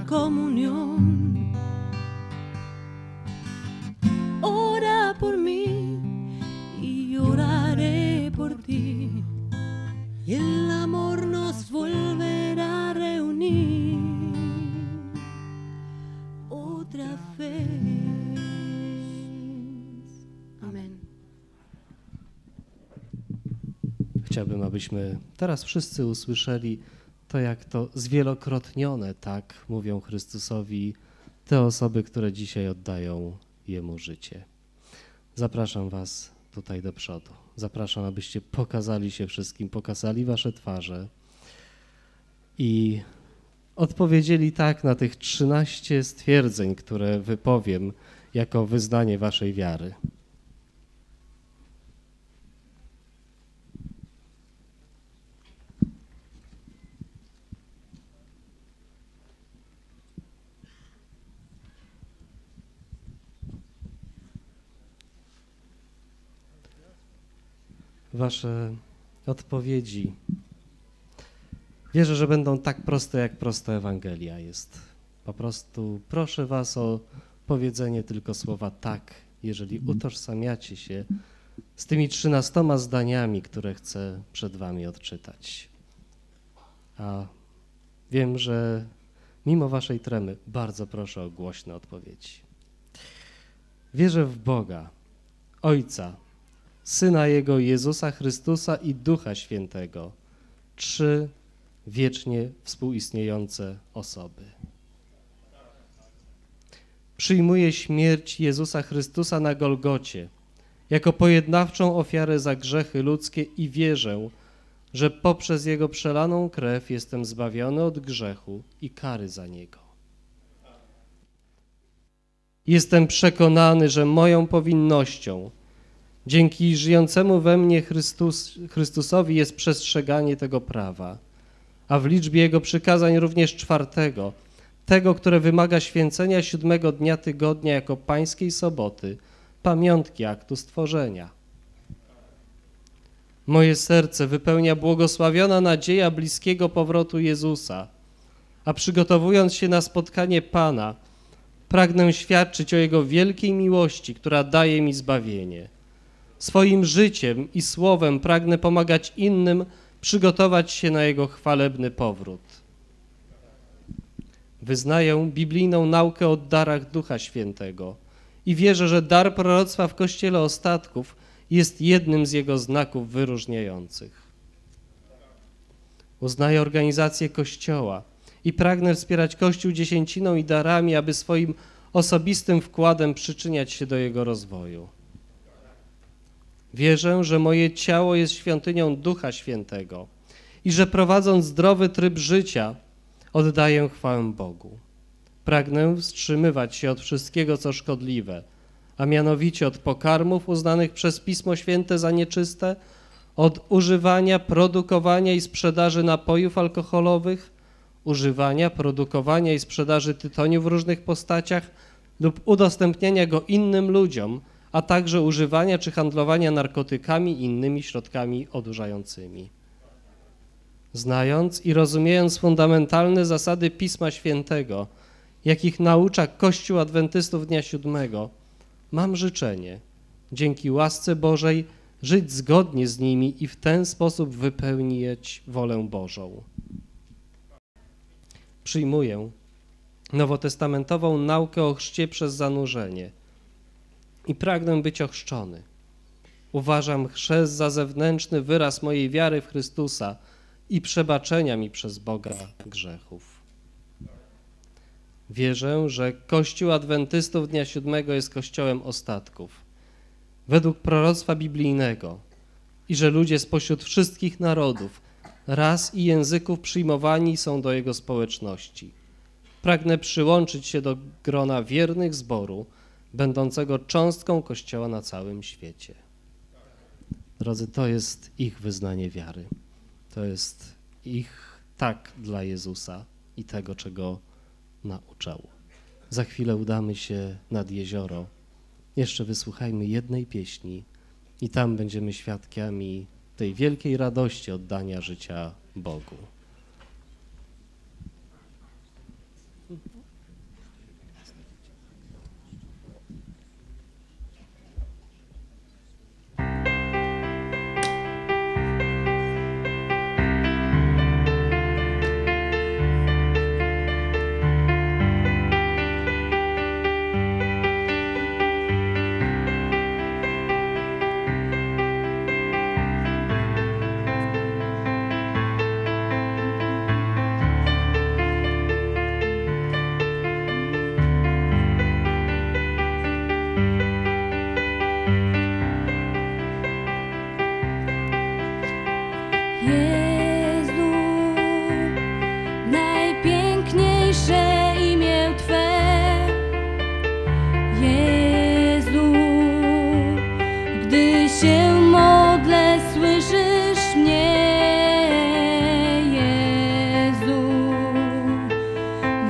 comunión. Ora por mí y oraré por ti, y el amor nos volverá a reunir otra vez. Amen. Chciałbym, abyśmy teraz wszyscy usłyszeli to, jak to zwielokrotnione, tak mówią Chrystusowi te osoby, które dzisiaj oddają Jemu życie. Zapraszam was tutaj do przodu. Zapraszam, abyście pokazali się wszystkim, pokazali wasze twarze i odpowiedzieli tak na tych 13 stwierdzeń, które wypowiem jako wyznanie waszej wiary. Wasze odpowiedzi, wierzę, że będą tak proste, jak prosta Ewangelia jest. Po prostu proszę was o powiedzenie tylko słowa tak, jeżeli utożsamiacie się z tymi 13 zdaniami, które chcę przed wami odczytać. A wiem, że mimo waszej tremy bardzo proszę o głośne odpowiedzi. Wierzę w Boga, Ojca, Syna Jego Jezusa Chrystusa i Ducha Świętego, 3 wiecznie współistniejące osoby. Przyjmuję śmierć Jezusa Chrystusa na Golgocie jako pojednawczą ofiarę za grzechy ludzkie i wierzę, że poprzez Jego przelaną krew jestem zbawiony od grzechu i kary za Niego. Jestem przekonany, że moją powinnością dzięki żyjącemu we mnie Chrystusowi jest przestrzeganie tego prawa, a w liczbie Jego przykazań również 4, tego, które wymaga święcenia 7 dnia tygodnia jako pańskiej soboty, pamiątki aktu stworzenia. Moje serce wypełnia błogosławiona nadzieja bliskiego powrotu Jezusa, a przygotowując się na spotkanie Pana, pragnę świadczyć o Jego wielkiej miłości, która daje mi zbawienie. Swoim życiem i słowem pragnę pomagać innym przygotować się na Jego chwalebny powrót. Wyznaję biblijną naukę o darach Ducha Świętego i wierzę, że dar proroctwa w Kościele ostatków jest jednym z jego znaków wyróżniających. Uznaję organizację Kościoła i pragnę wspierać Kościół dziesięciną i darami, aby swoim osobistym wkładem przyczyniać się do jego rozwoju. Wierzę, że moje ciało jest świątynią Ducha Świętego i że prowadząc zdrowy tryb życia oddaję chwałę Bogu. Pragnę wstrzymywać się od wszystkiego, co szkodliwe, a mianowicie od pokarmów uznanych przez Pismo Święte za nieczyste, od używania, produkowania i sprzedaży napojów alkoholowych, używania, produkowania i sprzedaży tytoniu w różnych postaciach lub udostępniania go innym ludziom, a także używania czy handlowania narkotykami i innymi środkami odurzającymi. Znając i rozumiejąc fundamentalne zasady Pisma Świętego, jakich naucza Kościół Adwentystów Dnia Siódmego, mam życzenie, dzięki łasce Bożej, żyć zgodnie z nimi i w ten sposób wypełnić wolę Bożą. Przyjmuję nowotestamentową naukę o chrzcie przez zanurzenie i pragnę być ochrzczony. Uważam chrzest za zewnętrzny wyraz mojej wiary w Chrystusa i przebaczenia mi przez Boga grzechów. Wierzę, że Kościół Adwentystów Dnia Siódmego jest Kościołem ostatków, według proroctwa biblijnego i że ludzie spośród wszystkich narodów, ras i języków przyjmowani są do jego społeczności. Pragnę przyłączyć się do grona wiernych zboru, będącego cząstką Kościoła na całym świecie. Drodzy, to jest ich wyznanie wiary. To jest ich tak dla Jezusa i tego, czego nauczał. Za chwilę udamy się nad jezioro. Jeszcze wysłuchajmy jednej pieśni i tam będziemy świadkami tej wielkiej radości oddania życia Bogu.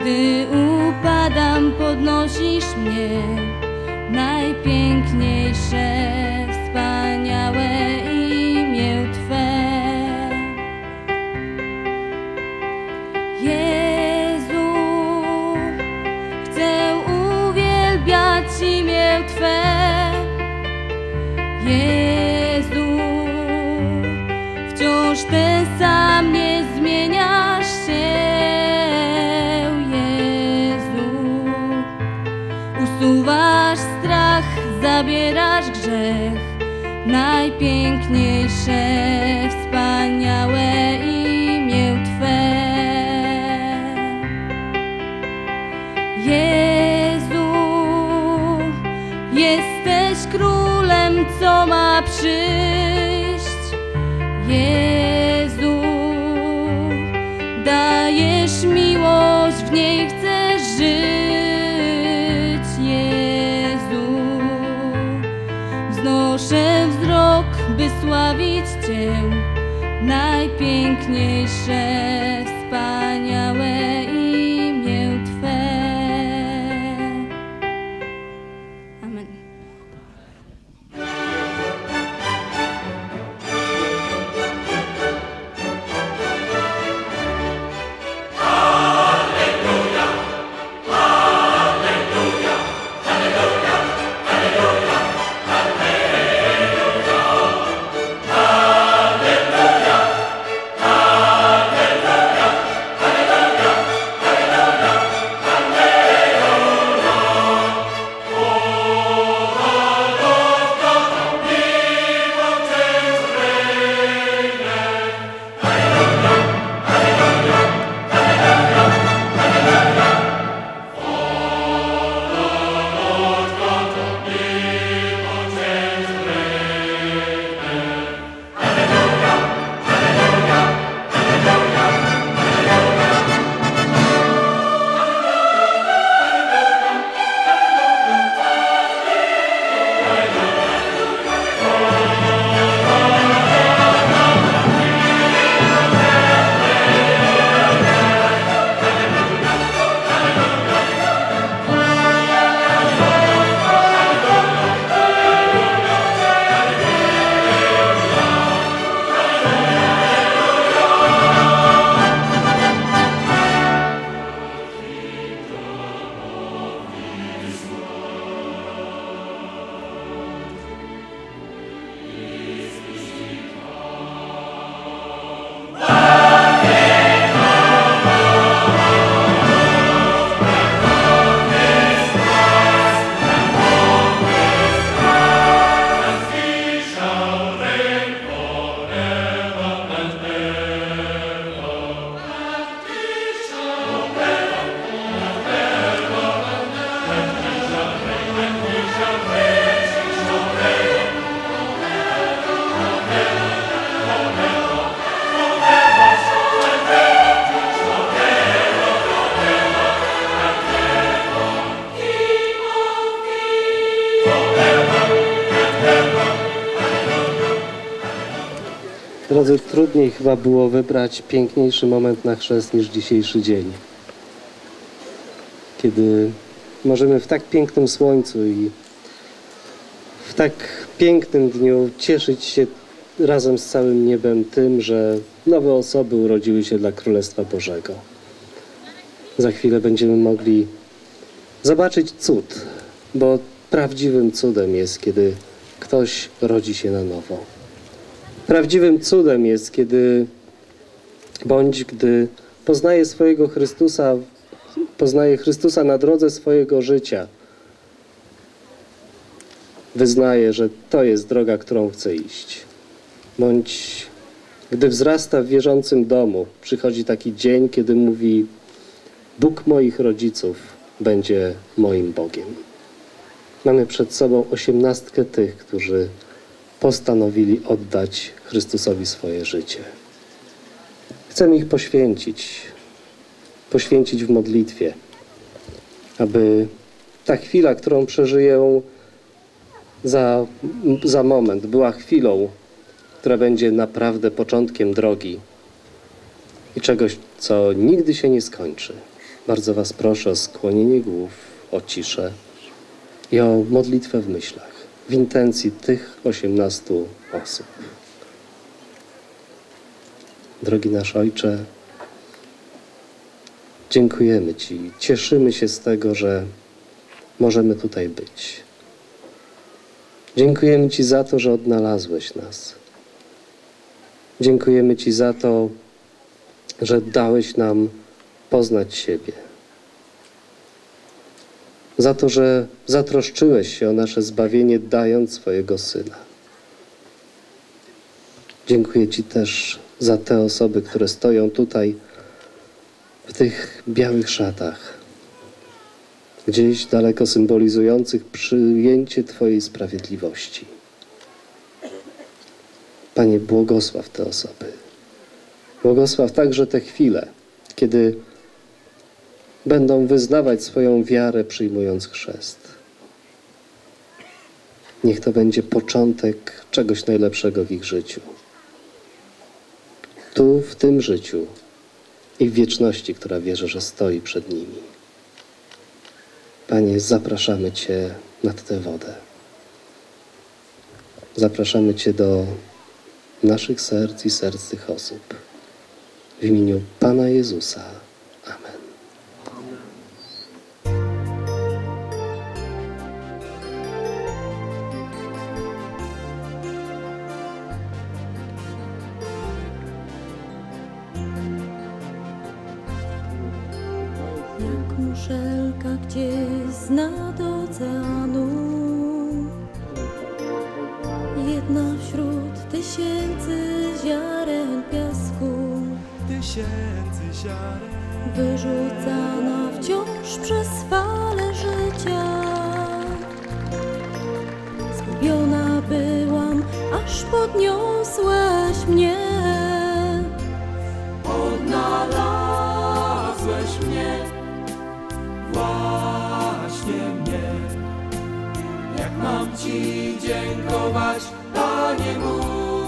Gdy upadam, podnosisz mnie, najpiękniejsze, wspaniałe imię Twe. Jezu, chcę uwielbiać imię Twe. Jezu, wciąż ten sam, nie zmieniasz się. Usuwasz strach, zabierasz grzech, najpiękniejsze, wspaniałe imię Twe. Jezu, jesteś królem, co ma przyjść. Jezu, dajesz miłość, w niej chcesz żyć. Wznoszę wzrok, by sławić Cię, najpiękniejsze, wspaniałe imię Twe. Amen. Drodzy, trudniej chyba było wybrać piękniejszy moment na chrzest niż dzisiejszy dzień. Kiedy możemy w tak pięknym słońcu i w tak pięknym dniu cieszyć się razem z całym niebem tym, że nowe osoby urodziły się dla Królestwa Bożego. Za chwilę będziemy mogli zobaczyć cud, bo prawdziwym cudem jest, kiedy ktoś rodzi się na nowo. Prawdziwym cudem jest, gdy poznaje swojego Chrystusa, poznaje Chrystusa na drodze swojego życia. Wyznaje, że to jest droga, którą chce iść. Bądź gdy wzrasta w wierzącym domu, przychodzi taki dzień, kiedy mówi: Bóg moich rodziców będzie moim Bogiem. Mamy przed sobą 18 tych, którzy postanowili oddać Chrystusowi swoje życie. Chcemy ich poświęcić w modlitwie, aby ta chwila, którą przeżyją za moment, była chwilą, która będzie naprawdę początkiem drogi i czegoś, co nigdy się nie skończy. Bardzo Was proszę o skłonienie głów, o ciszę i o modlitwę w myślach, w intencji tych 18 osób. Drogi nasz Ojcze, dziękujemy Ci, cieszymy się z tego, że możemy tutaj być. Dziękujemy Ci za to, że odnalazłeś nas. Dziękujemy Ci za to, że dałeś nam poznać siebie. Za to, że zatroszczyłeś się o nasze zbawienie, dając swojego Syna. Dziękuję Ci też za te osoby, które stoją tutaj w tych białych szatach, gdzieś daleko symbolizujących przyjęcie Twojej sprawiedliwości. Panie, błogosław te osoby. Błogosław także te chwile, kiedy będą wyznawać swoją wiarę, przyjmując chrzest. Niech to będzie początek czegoś najlepszego w ich życiu. Tu, w tym życiu i w wieczności, która wierzę, że stoi przed nimi. Panie, zapraszamy Cię nad tę wodę. Zapraszamy Cię do naszych serc i serc tych osób. W imieniu Pana Jezusa. Amen. Jak muszelka gdzieś z nad oceanu, jedna wśród tysięcy ziaren piasku, wyrzucana wciąż przez fale życia. Zgubiona byłam, aż podniosłeś mnie. Odnalazłeś mnie, właśnie mnie. Jak mam Ci dziękować, Panie mój?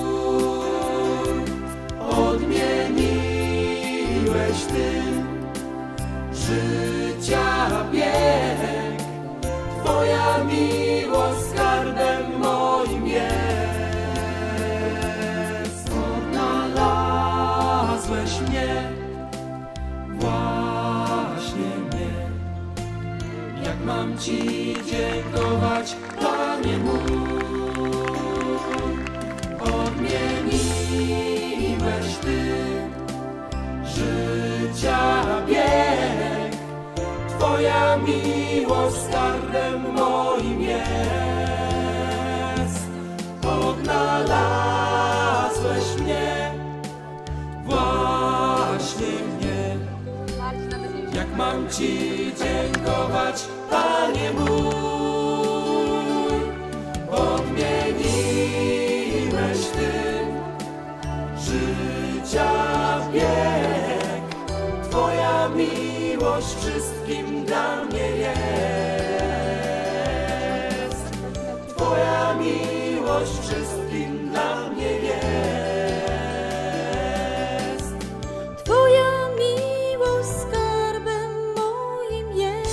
Odmieniłeś Ty życia bieg. Twoja miłość skarbem moim jest. Odnalazłeś mnie, właśnie mnie. Jak mam Ci dziękować, Panie mój? Odmieniłeś Ty życia bieg. Twoja miłość skarbem moim jest. Odnalazłeś mnie, właśnie mnie. Jak mam Ci dziękować, Panie mój? Odmieniłeś Ty życia bieg. Twoja miłość wszystkim dla mnie jest. Twoja miłość wszystkim dla mnie jest. Twoja miłość skarbem moim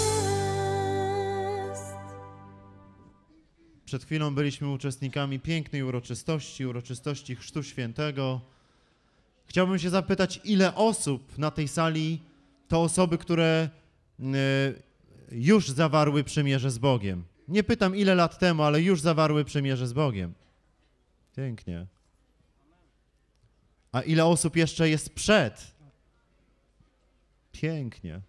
jest. Przed chwilą byliśmy uczestnikami pięknej uroczystości Chrztu Świętego. Chciałbym się zapytać, ile osób na tej sali to osoby, które już zawarły przymierze z Bogiem. Nie pytam, ile lat temu, ale już zawarły przymierze z Bogiem. Pięknie. A ile osób jeszcze jest przed? Pięknie.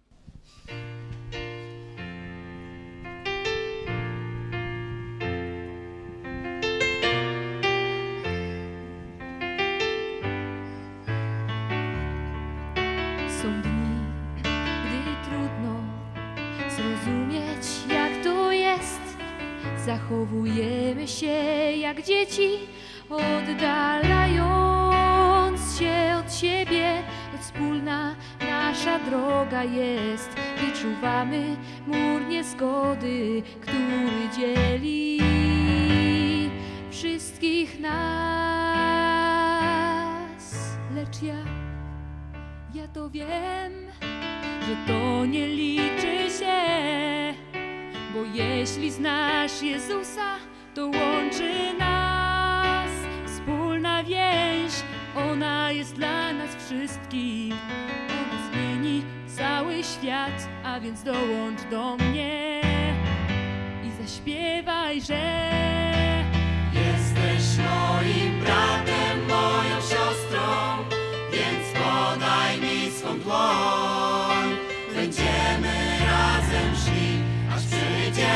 Są dni, gdy trudno zrozumieć, jak to jest. Zachowujemy się jak dzieci, oddalając się od siebie. Choć wspólna nasza droga jest, wyczuwamy mur niezgody, który dzieli wszystkich nas. Lecz ja to wiem, że że to nie liczy się, bo jeśli znasz Jezusa, to łączy nas wspólna więź. Ona jest dla nas wszystkich, ona zmieni cały świat, a więc dołącz do mnie i zaśpiewaj, że Jesteś moim bratem, moją siostrą, więc podaj mi swą dłoń. Będziemy razem szli, aż przyjdzie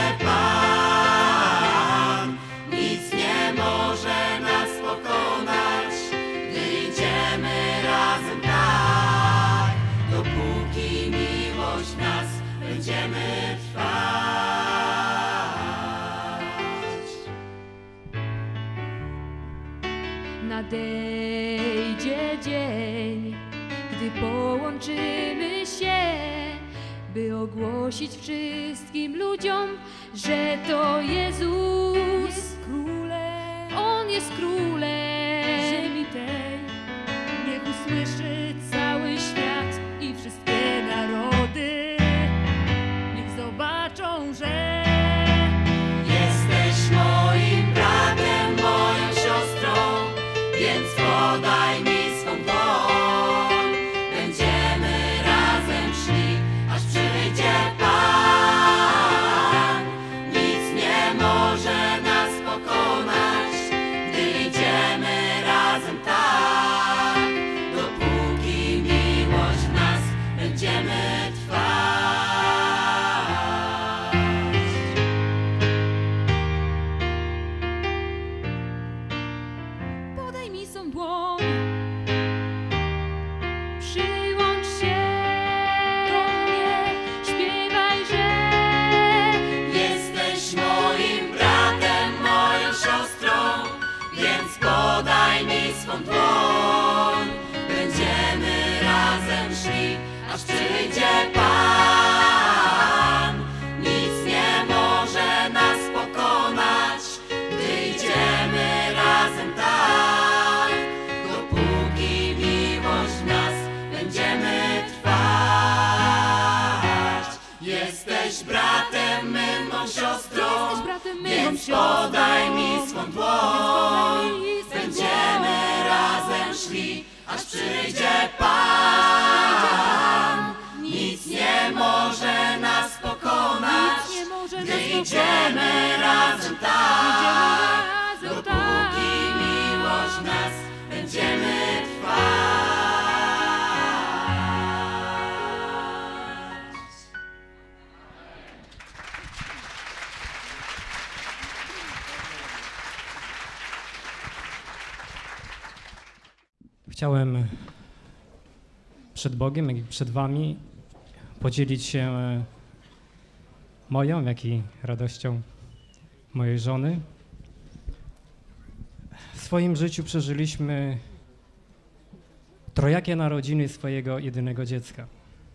Pan. Nic nie może nas pokonać, gdy idziemy razem tak. Dopóki miłość nas będziemy trwać. nadejdzie dzień, gdy połączymy się, by ogłosić wszystkim ludziom, że to Jezus jest królem. On jest królem ziemi tej. Niech usłyszy cały świat i wszystkie narody. Niech zobaczą, że jesteś moim bratem, moją siostrą, więc podaj mi swą dłoń. Będziemy razem szli, aż przyjdzie Pan. Nic nie może nas pokonać, gdy idziemy razem tak. Dopóki miłość w nas będziemy trwać. podaj mi swą dłoń. Przyłącz się do mnie, śpiewaj, że jesteś moim bratem, moją siostrą, więc podaj mi swą dłoń. Będziemy razem szli, aż przyjdzie Pan. Nic nie może nas pokonać, gdy idziemy razem tak. Dopóki miłość w nas będziemy trwać. Jesteś bratem, mą siostrą, jesteś bratem, mą więc siostrą. podaj mi swą dłoń. Będziemy razem szli, aż przyjdzie Pan. Nic nie może nas pokonać, Nic nie może gdy nas idziemy pokonać. razem tak. Idziemy razem Dopóki miłość w nas będziemy trwać. Chciałem przed Bogiem, jak i przed Wami podzielić się moją, jak i radością mojej żony. W swoim życiu przeżyliśmy trojakie narodziny swojego jedynego dziecka.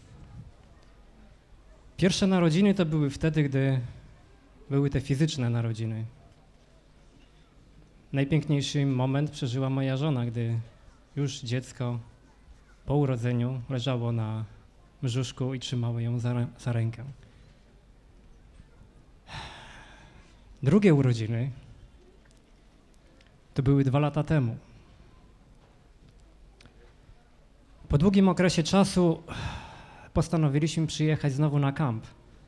Pierwsze narodziny to były wtedy, gdy były te fizyczne narodziny. Najpiękniejszy moment przeżyła moja żona, gdy już dziecko po urodzeniu leżało na brzuszku i trzymało ją za rękę. Drugie urodziny to były 2 lata temu. Po długim okresie czasu postanowiliśmy przyjechać znowu na kamp.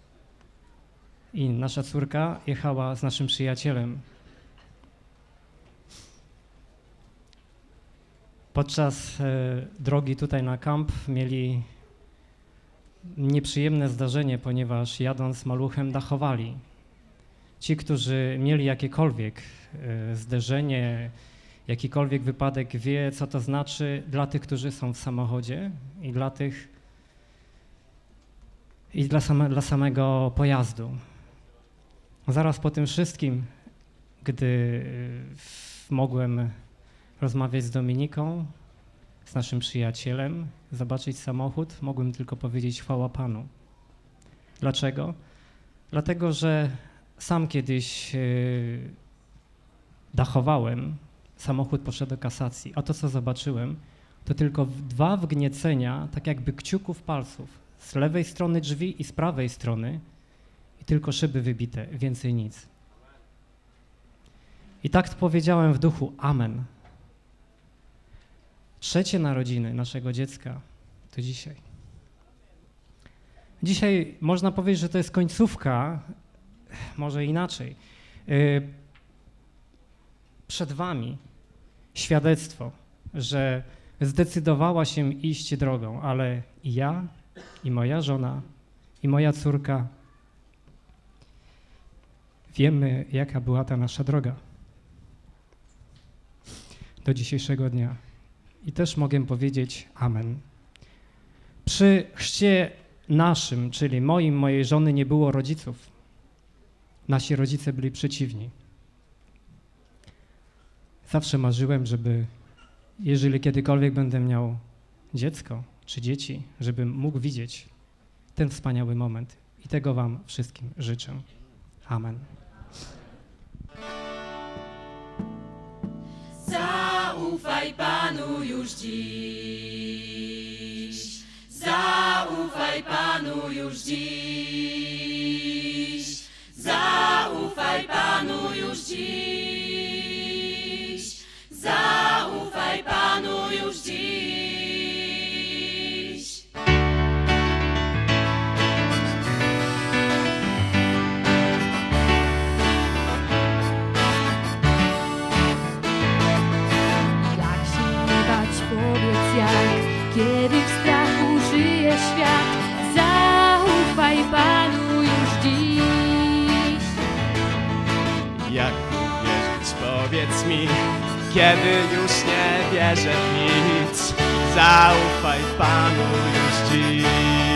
I nasza córka jechała z naszym przyjacielem. Podczas drogi tutaj na kamp mieli nieprzyjemne zdarzenie, ponieważ jadąc maluchem dachowali. Ci, którzy mieli jakiekolwiek zderzenie, jakikolwiek wypadek, wie, co to znaczy dla tych, którzy są w samochodzie i dla tych, i dla samego pojazdu. Zaraz po tym wszystkim, gdy mogłem rozmawiać z Dominiką, z naszym przyjacielem, zobaczyć samochód, mogłem tylko powiedzieć chwała Panu. Dlaczego? Dlatego, że sam kiedyś dachowałem, samochód poszedł do kasacji, a to, co zobaczyłem, to tylko 2 wgniecenia, tak jakby kciuków palców Z lewej strony drzwi i z prawej strony i tylko szyby wybite, więcej nic. I tak powiedziałem w duchu, amen. 3. narodziny naszego dziecka to dzisiaj. Dzisiaj można powiedzieć, że to jest końcówka, może inaczej. Przed wami świadectwo, że zdecydowała się iść drogą, ale i ja, i moja żona, i moja córka wiemy, jaka była ta nasza droga do dzisiejszego dnia. I też mogę powiedzieć amen. Przy chrzcie naszym, czyli moim, mojej żony nie było rodziców. Nasi rodzice byli przeciwni. Zawsze marzyłem, żeby, jeżeli kiedykolwiek będę miał dziecko czy dzieci, żebym mógł widzieć ten wspaniały moment. I tego wam wszystkim życzę. Amen. Zaufaj Panu już dziś. Zaufaj Panu już dziś. Zaufaj Panu już dziś. Zaufaj Panu już dziś. Powiedz jak, kiedy w strachu żyje świat, zaufaj Panu już dziś. Jak uwierzyć, powiedz mi, kiedy już nie wierzę w nic, zaufaj Panu już dziś.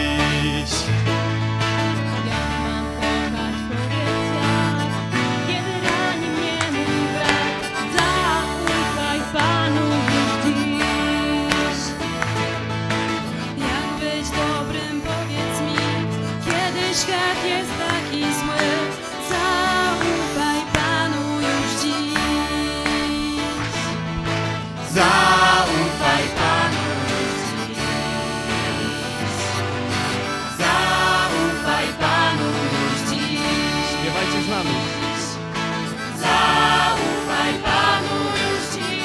Jak mam kochać, powiedz jak, kiedy rani mnie mój brak, zaufaj Panu już dziś. Jak być dobrym, powiedz mi, kiedy świat jest taki zły, zaufaj Panu już dziś. Zaufaj Panu już dziś. Zaufaj Panu już dziś. Śpiewajcie z nami. Zaufaj Panu już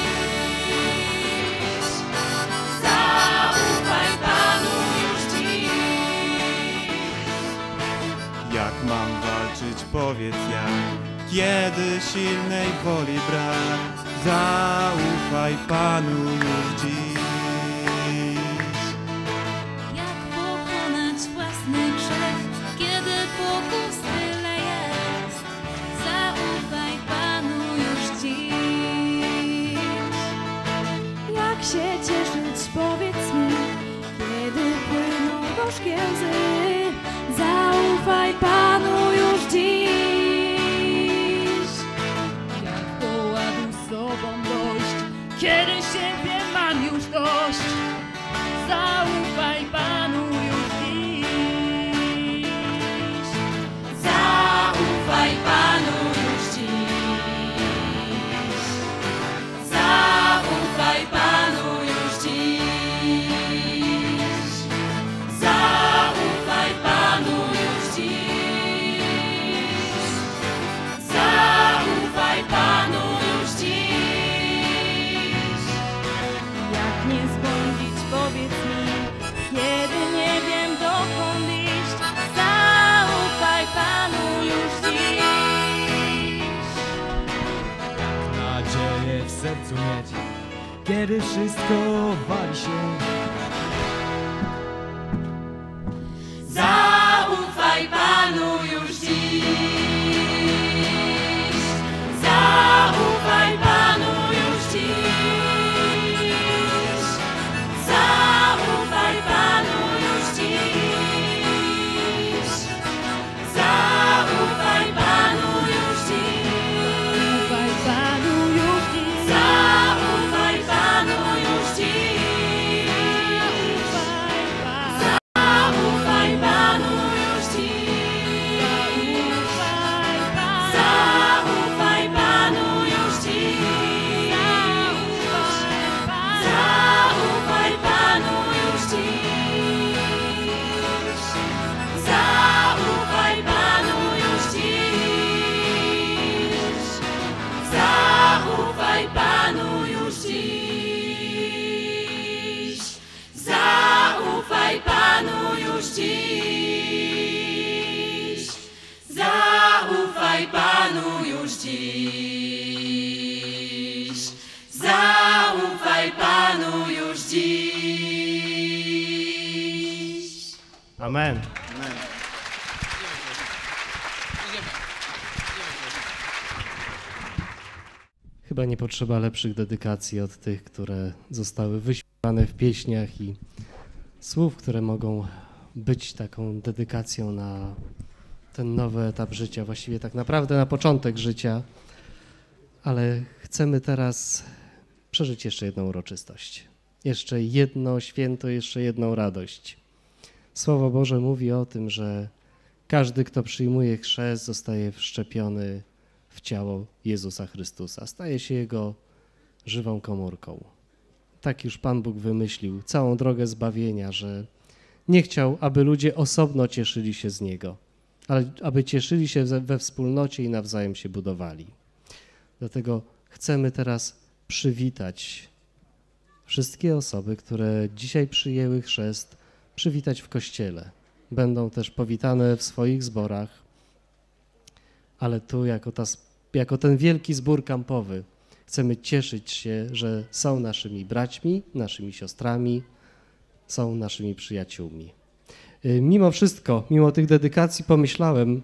dziś. Zaufaj Panu już dziś. Jak mam walczyć, powiedz jak, kiedy silnej woli brak, zaufaj Panu już dziś. Jak pokonać własny grzech, kiedy pokus tyle jest? Zaufaj Panu już dziś. Jak się cieszyć, powiedz mi, kiedy płyną gorzkie łzy, zaufaj Panu już dziś. Jak do ładu z sobą dojść, kiedy siebie mam już dość, zaufaj Panu już dziś. Zaufaj Panu już dziś. Zaufaj Panu już dziś. Zaufaj Panu już dziś. Zaufaj Panu już dziś. Jak nie zbłądzić, powiedz mi, kiedy nie wiem dokąd iść, zaufaj Panu już dziś. Nadzieję w sercu mieć, kiedy wszystko wali się. Zaufaj Panu już dziś. Zaufaj Panu już dziś. Zaufaj Panu już dziś. Zaufaj Panu już dziś. Zaufaj Panu już dziś. Zaufaj Panu już dziś. Amen. Chyba nie potrzeba lepszych dedykacji od tych, które zostały wyśpiewane w pieśniach i słów, które mogą być taką dedykacją na ten nowy etap życia, właściwie tak naprawdę na początek życia, ale chcemy teraz przeżyć jeszcze jedną uroczystość, jeszcze jedno święto, jeszcze jedną radość. Słowo Boże mówi o tym, że każdy, kto przyjmuje chrzest, zostaje wszczepiony w ciało Jezusa Chrystusa, staje się Jego żywą komórką. Tak już Pan Bóg wymyślił całą drogę zbawienia, że nie chciał, aby ludzie osobno cieszyli się z Niego, ale aby cieszyli się we wspólnocie i nawzajem się budowali. Dlatego chcemy teraz przywitać wszystkie osoby, które dzisiaj przyjęły chrzest, przywitać w Kościele. Będą też powitane w swoich zborach, ale tu jako ten wielki zbór kampowy chcemy cieszyć się, że są naszymi braćmi, naszymi siostrami, są naszymi przyjaciółmi. Mimo wszystko, mimo tych dedykacji pomyślałem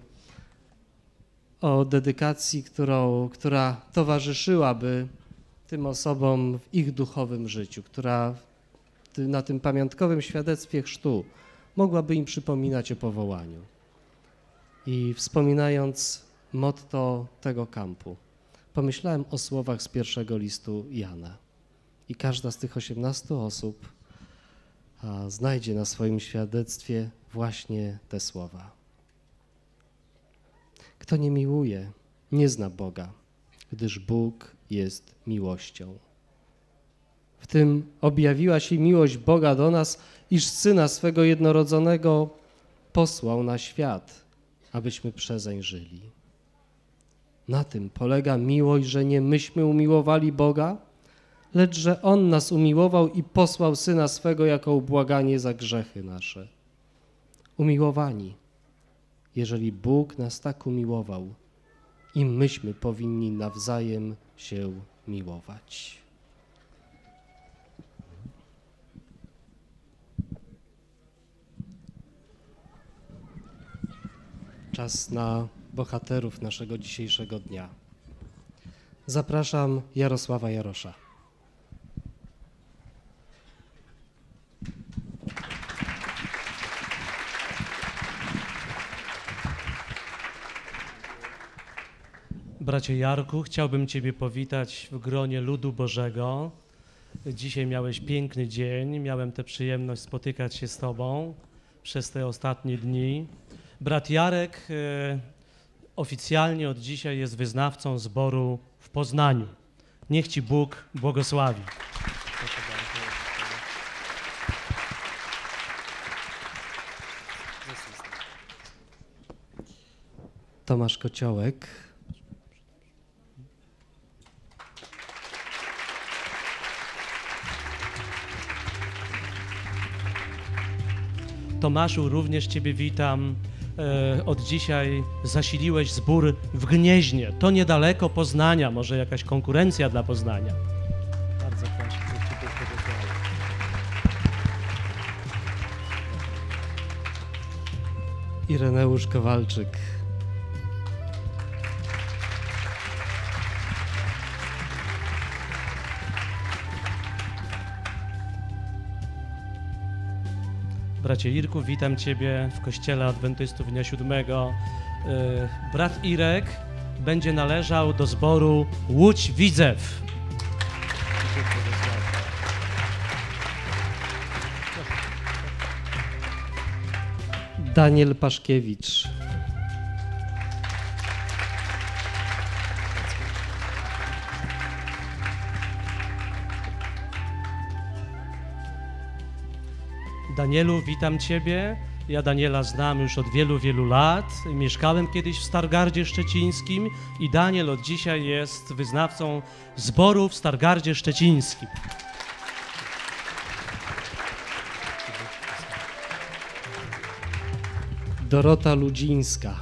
o dedykacji, która towarzyszyłaby tym osobom w ich duchowym życiu, która na tym pamiątkowym świadectwie chrztu mogłaby im przypominać o powołaniu. I wspominając motto tego kampu, pomyślałem o słowach z pierwszego listu Jana. I każda z tych 18 osób znajdzie na swoim świadectwie właśnie te słowa. Kto nie miłuje, nie zna Boga, gdyż Bóg jest miłością. W tym objawiła się miłość Boga do nas, iż Syna swego jednorodzonego posłał na świat, abyśmy przezeń żyli. Na tym polega miłość, że nie myśmy umiłowali Boga, lecz że On nas umiłował i posłał Syna swego jako ubłaganie za grzechy nasze. Umiłowani, jeżeli Bóg nas tak umiłował, i myśmy powinni nawzajem się miłować. Czas na bohaterów naszego dzisiejszego dnia. Zapraszam Jarosława Jarosza. Bracie Jarku, chciałbym Ciebie powitać w gronie ludu Bożego. Dzisiaj miałeś piękny dzień, miałem tę przyjemność spotykać się z Tobą przez te ostatnie dni. Brat Jarek oficjalnie od dzisiaj jest wyznawcą zboru w Poznaniu. Niech Ci Bóg błogosławi. Tomasz Kociołek. Tomaszu, również Ciebie witam. Od dzisiaj zasiliłeś zbór w Gnieźnie. To niedaleko Poznania, może jakaś konkurencja dla Poznania. Bardzo proszę, niech Ci Bóg błogosławi. Ireneusz Kowalczyk. Bracie Irku, witam Ciebie w Kościele Adwentystów Dnia Siódmego. Brat Irek będzie należał do zboru Łódź Widzew. Daniel Paszkiewicz. Danielu, witam Ciebie. Ja Daniela znam już od wielu, wielu lat. Mieszkałem kiedyś w Stargardzie Szczecińskim i Daniel od dzisiaj jest wyznawcą zboru w Stargardzie Szczecińskim. Dorota Ludzińska.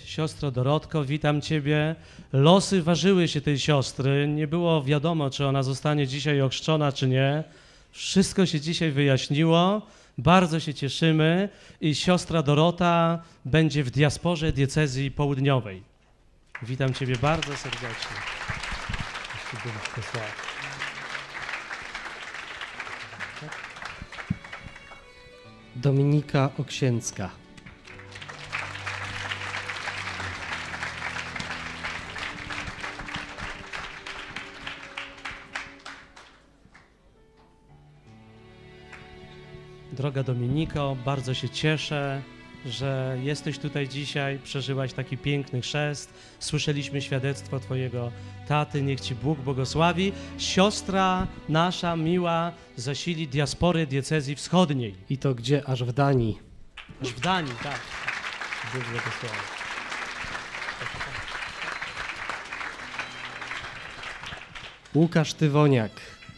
Siostro Dorotko, witam Ciebie. Losy ważyły się tej siostry. Nie było wiadomo, czy ona zostanie dzisiaj ochrzczona, czy nie. Wszystko się dzisiaj wyjaśniło. Bardzo się cieszymy i siostra Dorota będzie w diasporze diecezji południowej. Witam Ciebie bardzo serdecznie. Dominika Oksięcka. Droga Dominiko, bardzo się cieszę, że jesteś tutaj dzisiaj, przeżyłaś taki piękny chrzest. Słyszeliśmy świadectwo Twojego taty, niech Ci Bóg błogosławi. Siostra nasza miła zasili diasporę diecezji wschodniej. I to gdzie? Aż w Danii. Aż w Danii, tak. Bóg błogosławi. Łukasz Tywoniak.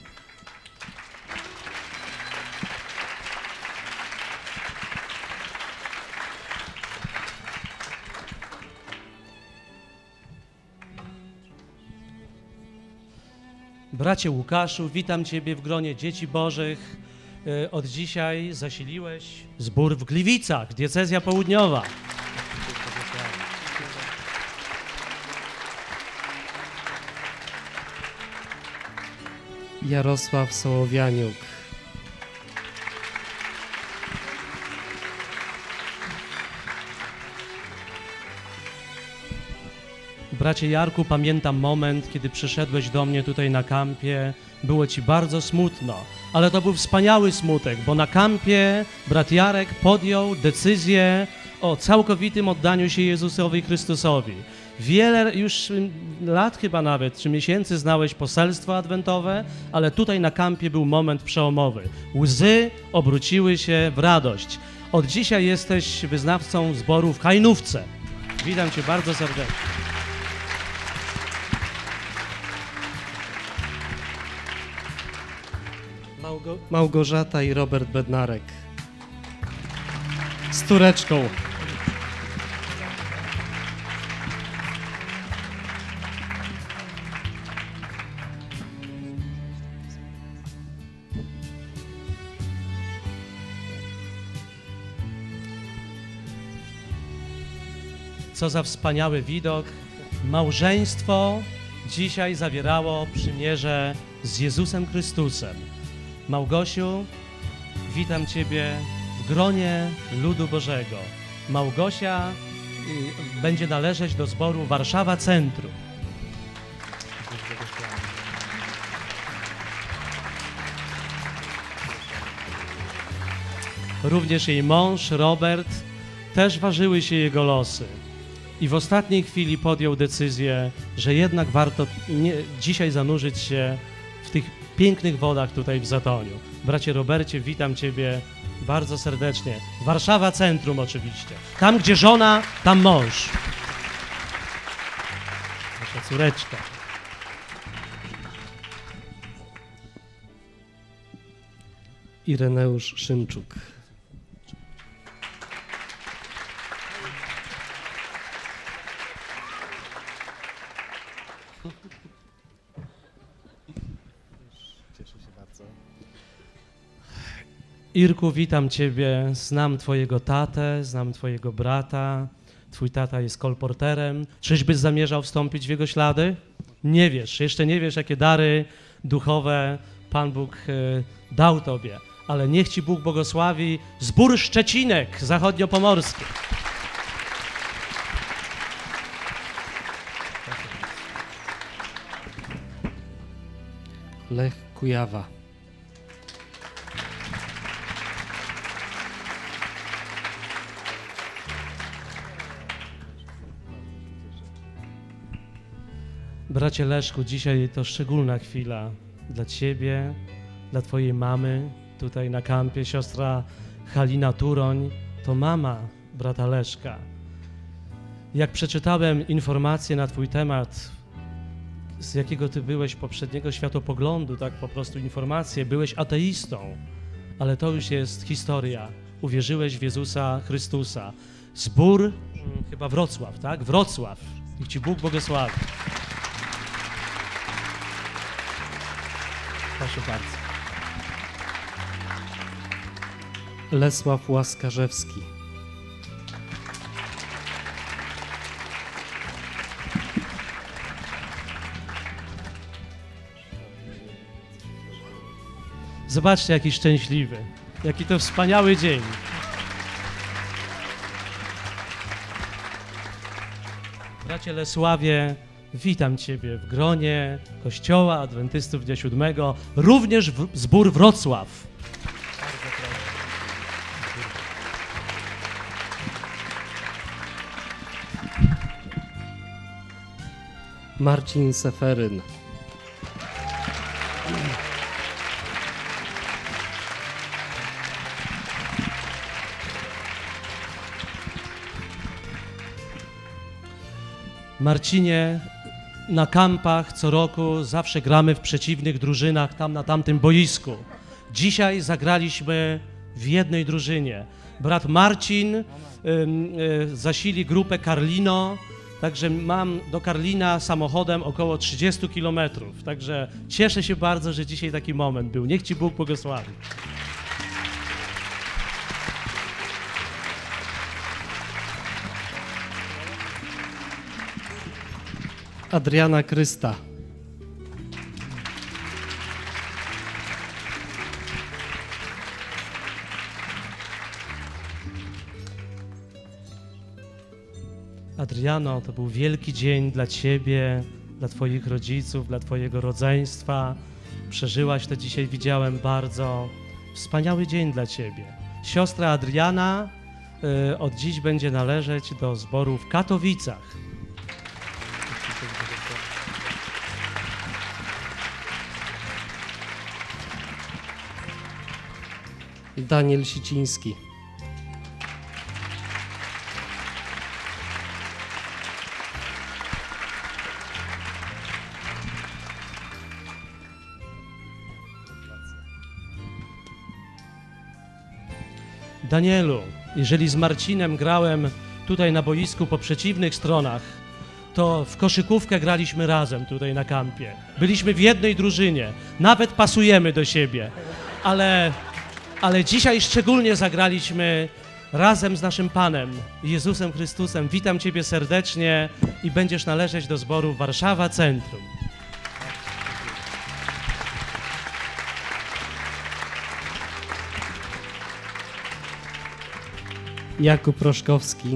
Bracie Łukaszu, witam Ciebie w gronie dzieci bożych. Od dzisiaj zasiliłeś zbór w Gliwicach, diecezja południowa. Jarosław Sołowianiuk. Bracie Jarku, pamiętam moment, kiedy przyszedłeś do mnie tutaj na kampie. Było Ci bardzo smutno, ale to był wspaniały smutek, bo na kampie brat Jarek podjął decyzję o całkowitym oddaniu się Jezusowi Chrystusowi. Wiele już lat chyba nawet, czy miesięcy znałeś poselstwo adwentowe, ale tutaj na kampie był moment przełomowy. Łzy obróciły się w radość. Od dzisiaj jesteś wyznawcą zboru w Hajnówce. Witam Cię bardzo serdecznie. Małgorzata i Robert Bednarek. Z Tureczką. Co za wspaniały widok. Małżeństwo dzisiaj zawierało przymierze z Jezusem Chrystusem. Małgosiu, witam Ciebie w gronie ludu Bożego. Małgosia będzie należeć do zboru Warszawa Centrum. Również jej mąż, Robert, też ważyły się jego losy. I w ostatniej chwili podjął decyzję, że jednak warto dzisiaj zanurzyć się w tych pięknych wodach tutaj w Zatoniu. Bracie Robercie, witam Ciebie bardzo serdecznie. Warszawa Centrum oczywiście. Tam, gdzie żona, tam mąż. Nasza córeczka. Ireneusz Szymczuk. Irku, witam Ciebie, znam Twojego tatę, znam Twojego brata, Twój tata jest kolporterem. Czyżbyś zamierzał wstąpić w jego ślady? Nie wiesz, jeszcze nie wiesz, jakie dary duchowe Pan Bóg dał Tobie, ale niech Ci Bóg błogosławi zbór Szczecinek zachodniopomorski. Lech Kujawa. Bracie Leszku, dzisiaj to szczególna chwila dla Ciebie, dla Twojej mamy, tutaj na kampie. Siostra Halina Turoń to mama brata Leszka. Jak przeczytałem informacje na Twój temat, z jakiego Ty byłeś poprzedniego światopoglądu, tak po prostu informacje, byłeś ateistą, ale to już jest historia. Uwierzyłeś w Jezusa Chrystusa. Zbór, chyba Wrocław, tak? Wrocław. Niech Ci Bóg błogosławi. Proszę bardzo. Lesław Łaskarzewski. Zobaczcie, jaki szczęśliwy, jaki to wspaniały dzień. Bracie Lesławie, witam Ciebie w gronie Kościoła Adwentystów Dnia Siódmego, również zbór Wrocław. Bardzo proszę. Marcin Seferyn. Marcinie, na kampach co roku zawsze gramy w przeciwnych drużynach tam na tamtym boisku. Dzisiaj zagraliśmy w jednej drużynie. Brat Marcin zasili grupę Karlino, także mam do Karlina samochodem około 30 kilometrów. Także cieszę się bardzo, że dzisiaj taki moment był. Niech Ci Bóg błogosławi. Adriana Krysta. Adriano, to był wielki dzień dla Ciebie, dla Twoich rodziców, dla Twojego rodzeństwa. Przeżyłaś to dzisiaj, widziałem, bardzo wspaniały dzień dla Ciebie. Siostra Adriana od dziś będzie należeć do zboru w Katowicach. Daniel Siciński. Danielu, jeżeli z Marcinem grałem tutaj na boisku po przeciwnych stronach, to w koszykówkę graliśmy razem tutaj na kampie. Byliśmy w jednej drużynie, nawet pasujemy do siebie, ale dzisiaj szczególnie zagraliśmy razem z naszym Panem, Jezusem Chrystusem. Witam Ciebie serdecznie i będziesz należeć do zboru Warszawa Centrum. Jakub Roszkowski.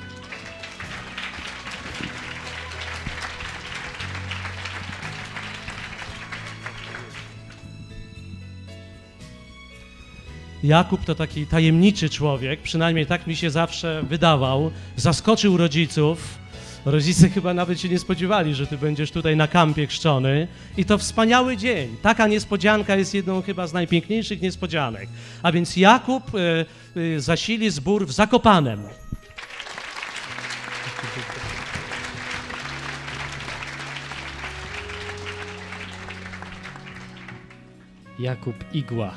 Jakub to taki tajemniczy człowiek, przynajmniej tak mi się zawsze wydawał. Zaskoczył rodziców. Rodzice chyba nawet się nie spodziewali, że Ty będziesz tutaj na kampie chrzczony. I to wspaniały dzień. Taka niespodzianka jest jedną chyba z najpiękniejszych niespodzianek. A więc Jakub zasili zbór w Zakopanem. Jakub Igła.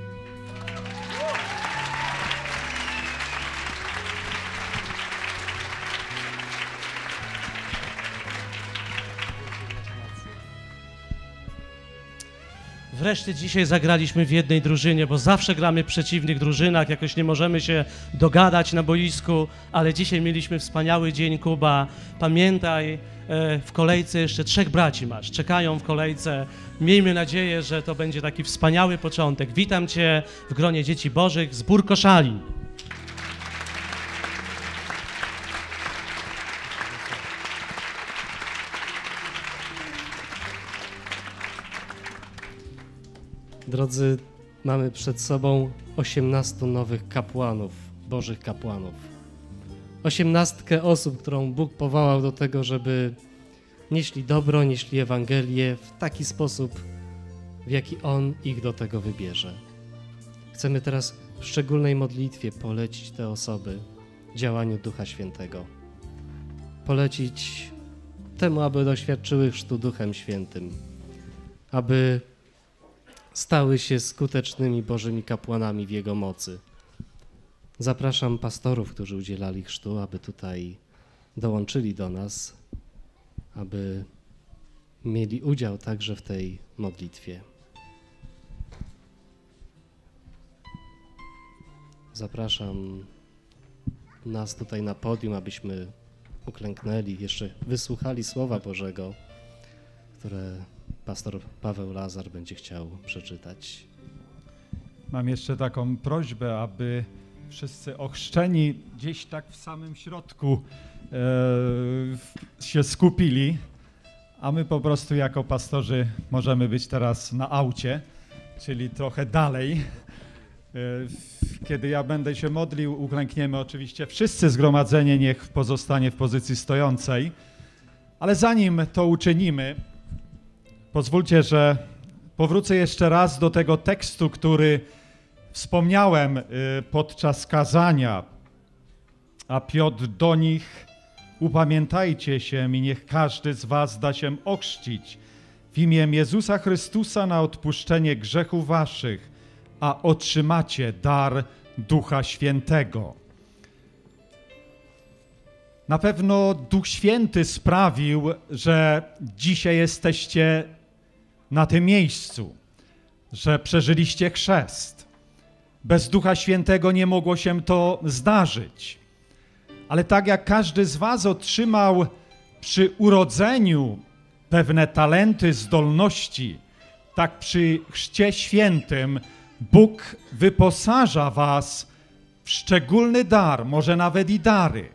Wreszcie dzisiaj zagraliśmy w jednej drużynie, bo zawsze gramy w przeciwnych drużynach, jakoś nie możemy się dogadać na boisku, ale dzisiaj mieliśmy wspaniały dzień, Kuba. Pamiętaj, w kolejce jeszcze 3 braci masz, czekają w kolejce. Miejmy nadzieję, że to będzie taki wspaniały początek. Witam Cię w gronie dzieci bożych, zbór Koszalin. Drodzy, mamy przed sobą 18 nowych kapłanów, bożych kapłanów. 18 osób, którą Bóg powołał do tego, żeby nieśli dobro, nieśli Ewangelię w taki sposób, w jaki On ich do tego wybierze. Chcemy teraz w szczególnej modlitwie polecić te osoby działaniu Ducha Świętego. Polecić temu, aby doświadczyły chrztu Duchem Świętym, aby stały się skutecznymi Bożymi kapłanami w Jego mocy. Zapraszam pastorów, którzy udzielali chrztu, aby tutaj dołączyli do nas, aby mieli udział także w tej modlitwie. Zapraszam nas tutaj na podium, abyśmy uklęknęli, jeszcze wysłuchali Słowa Bożego, które pastor Paweł Lazar będzie chciał przeczytać. Mam jeszcze taką prośbę, aby wszyscy ochrzczeni gdzieś tak w samym środku się skupili, a my po prostu jako pastorzy możemy być teraz na aucie, czyli trochę dalej. Kiedy ja będę się modlił, uklękniemy oczywiście wszyscy zgromadzenie, niech pozostanie w pozycji stojącej, ale zanim to uczynimy, pozwólcie, że powrócę jeszcze raz do tego tekstu, który wspomniałem podczas kazania, a Piotr do nich: upamiętajcie się i niech każdy z was da się ochrzcić w imię Jezusa Chrystusa na odpuszczenie grzechów waszych, a otrzymacie dar Ducha Świętego. Na pewno Duch Święty sprawił, że dzisiaj jesteście na tym miejscu, że przeżyliście chrzest. Bez Ducha Świętego nie mogło się to zdarzyć. Ale tak jak każdy z was otrzymał przy urodzeniu pewne talenty, zdolności, tak przy chrzcie świętym Bóg wyposaża was w szczególny dar, może nawet i dary.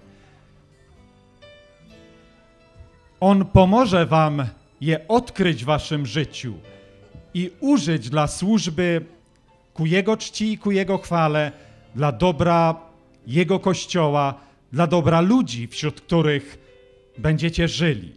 On pomoże wam je odkryć w waszym życiu i użyć dla służby ku Jego czci i ku Jego chwale, dla dobra Jego Kościoła, dla dobra ludzi, wśród których będziecie żyli.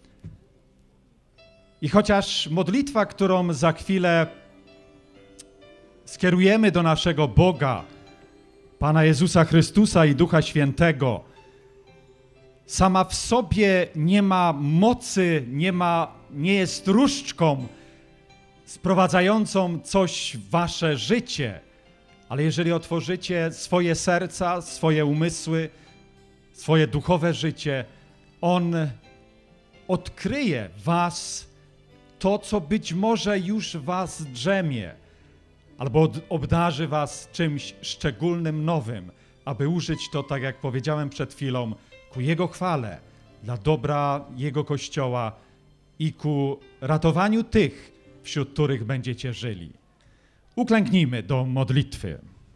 I chociaż modlitwa, którą za chwilę skierujemy do naszego Boga, Pana Jezusa Chrystusa i Ducha Świętego, sama w sobie nie ma mocy, nie jest różdżką sprowadzającą coś w wasze życie, ale jeżeli otworzycie swoje serca, swoje umysły, swoje duchowe życie, On odkryje w was to, co być może już w was drzemie, albo obdarzy was czymś szczególnym, nowym, aby użyć to, tak jak powiedziałem przed chwilą, ku Jego chwale, dla dobra Jego Kościoła i ku ratowaniu tych, wśród których będziecie żyli. Uklęknijmy do modlitwy.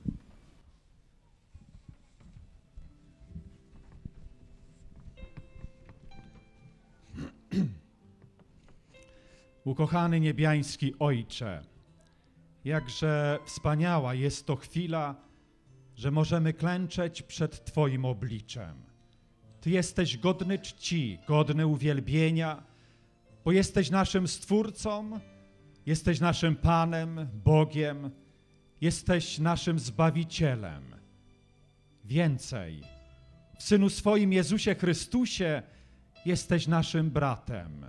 Ukochany niebiański Ojcze, jakże wspaniała jest to chwila, że możemy klęczeć przed Twoim obliczem. Ty jesteś godny czci, godny uwielbienia, bo jesteś naszym Stwórcą, jesteś naszym Panem, Bogiem, jesteś naszym Zbawicielem. Więcej, w Synu swoim Jezusie Chrystusie jesteś naszym bratem.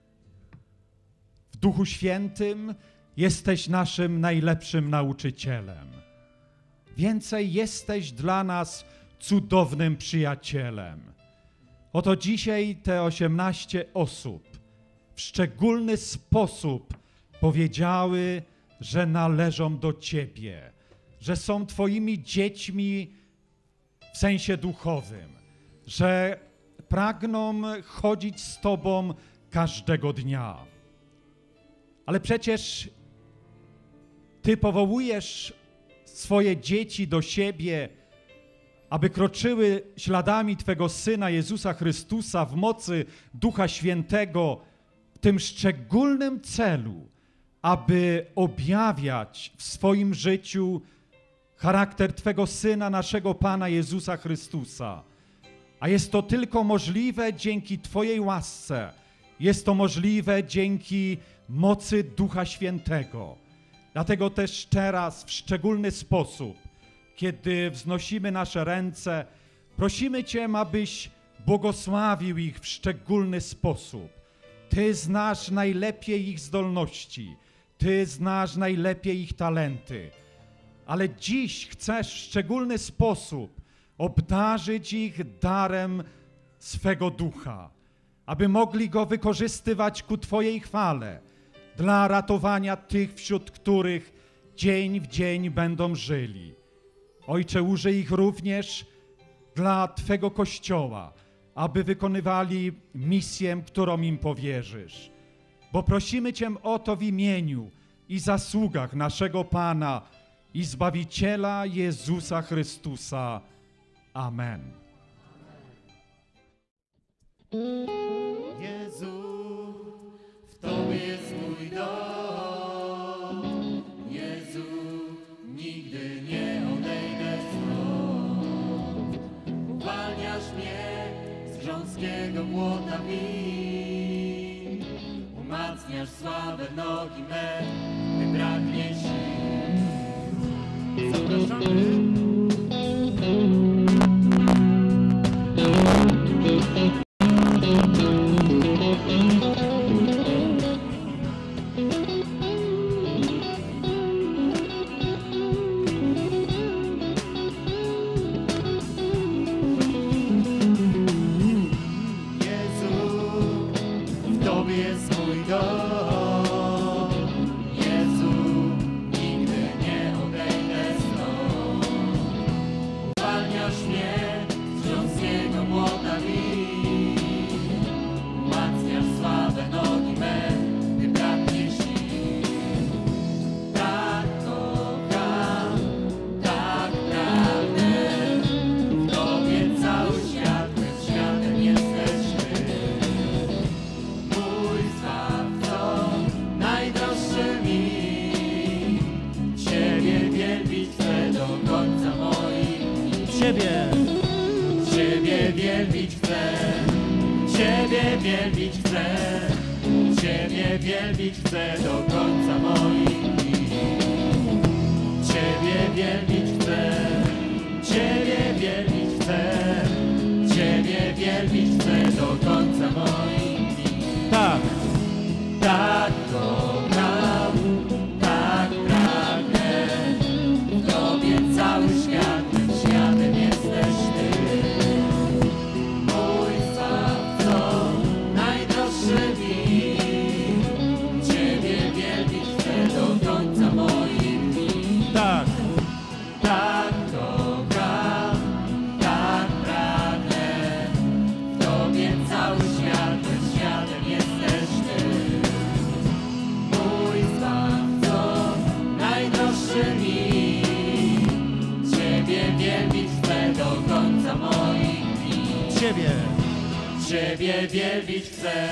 W Duchu Świętym jesteś naszym najlepszym nauczycielem. Więcej, jesteś dla nas cudownym przyjacielem. Oto dzisiaj te 18 osób w szczególny sposób powiedziały, że należą do Ciebie, że są Twoimi dziećmi w sensie duchowym, że pragną chodzić z Tobą każdego dnia. Ale przecież Ty powołujesz swoje dzieci do siebie, aby kroczyły śladami Twego Syna Jezusa Chrystusa w mocy Ducha Świętego w tym szczególnym celu, aby objawiać w swoim życiu charakter Twego Syna, naszego Pana Jezusa Chrystusa. A jest to tylko możliwe dzięki Twojej łasce. Jest to możliwe dzięki mocy Ducha Świętego. Dlatego też teraz w szczególny sposób, kiedy wznosimy nasze ręce, prosimy Cię, abyś błogosławił ich w szczególny sposób. Ty znasz najlepiej ich zdolności, Ty znasz najlepiej ich talenty. ale dziś chcesz w szczególny sposób obdarzyć ich darem swego ducha, aby mogli go wykorzystywać ku Twojej chwale, dla ratowania tych, wśród których dzień w dzień będą żyli. Ojcze, użyj ich również dla Twego Kościoła, aby wykonywali misję, którą im powierzysz. Bo prosimy Cię o to w imieniu i zasługach naszego Pana i Zbawiciela Jezusa Chrystusa. Amen. Jezu, w Tobie jest mój dom. Jezu, nigdy nie odejdę stąd. Uwalniasz mnie z grząskiego błota win. Umacniasz słabe nogi me, gdy braknie sił. Zapraszamy. Ciebie wielbić chcę,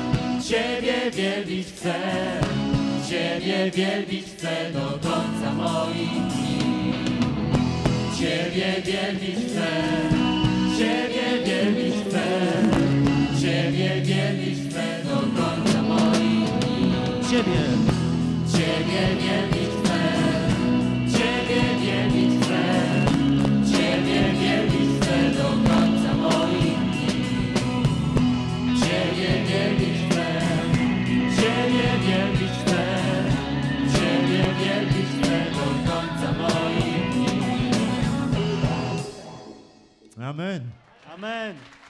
Ciebie wielbić chcę, Ciebie wielbić chcę do końca moich dni. Ciebie wielbić chcę, Ciebie wielbić chcę, Ciebie wielbić chcę do końca moich dni. Ciebie wielbić chcę, Ciebie wielbić chcę, Ciebie wielbić chcę do końca moich dni. Ciebie wielbić chcę, Ciebie wielbić chcę, Ciebie wielbić chcę do końca moich dni. Amen. Amen.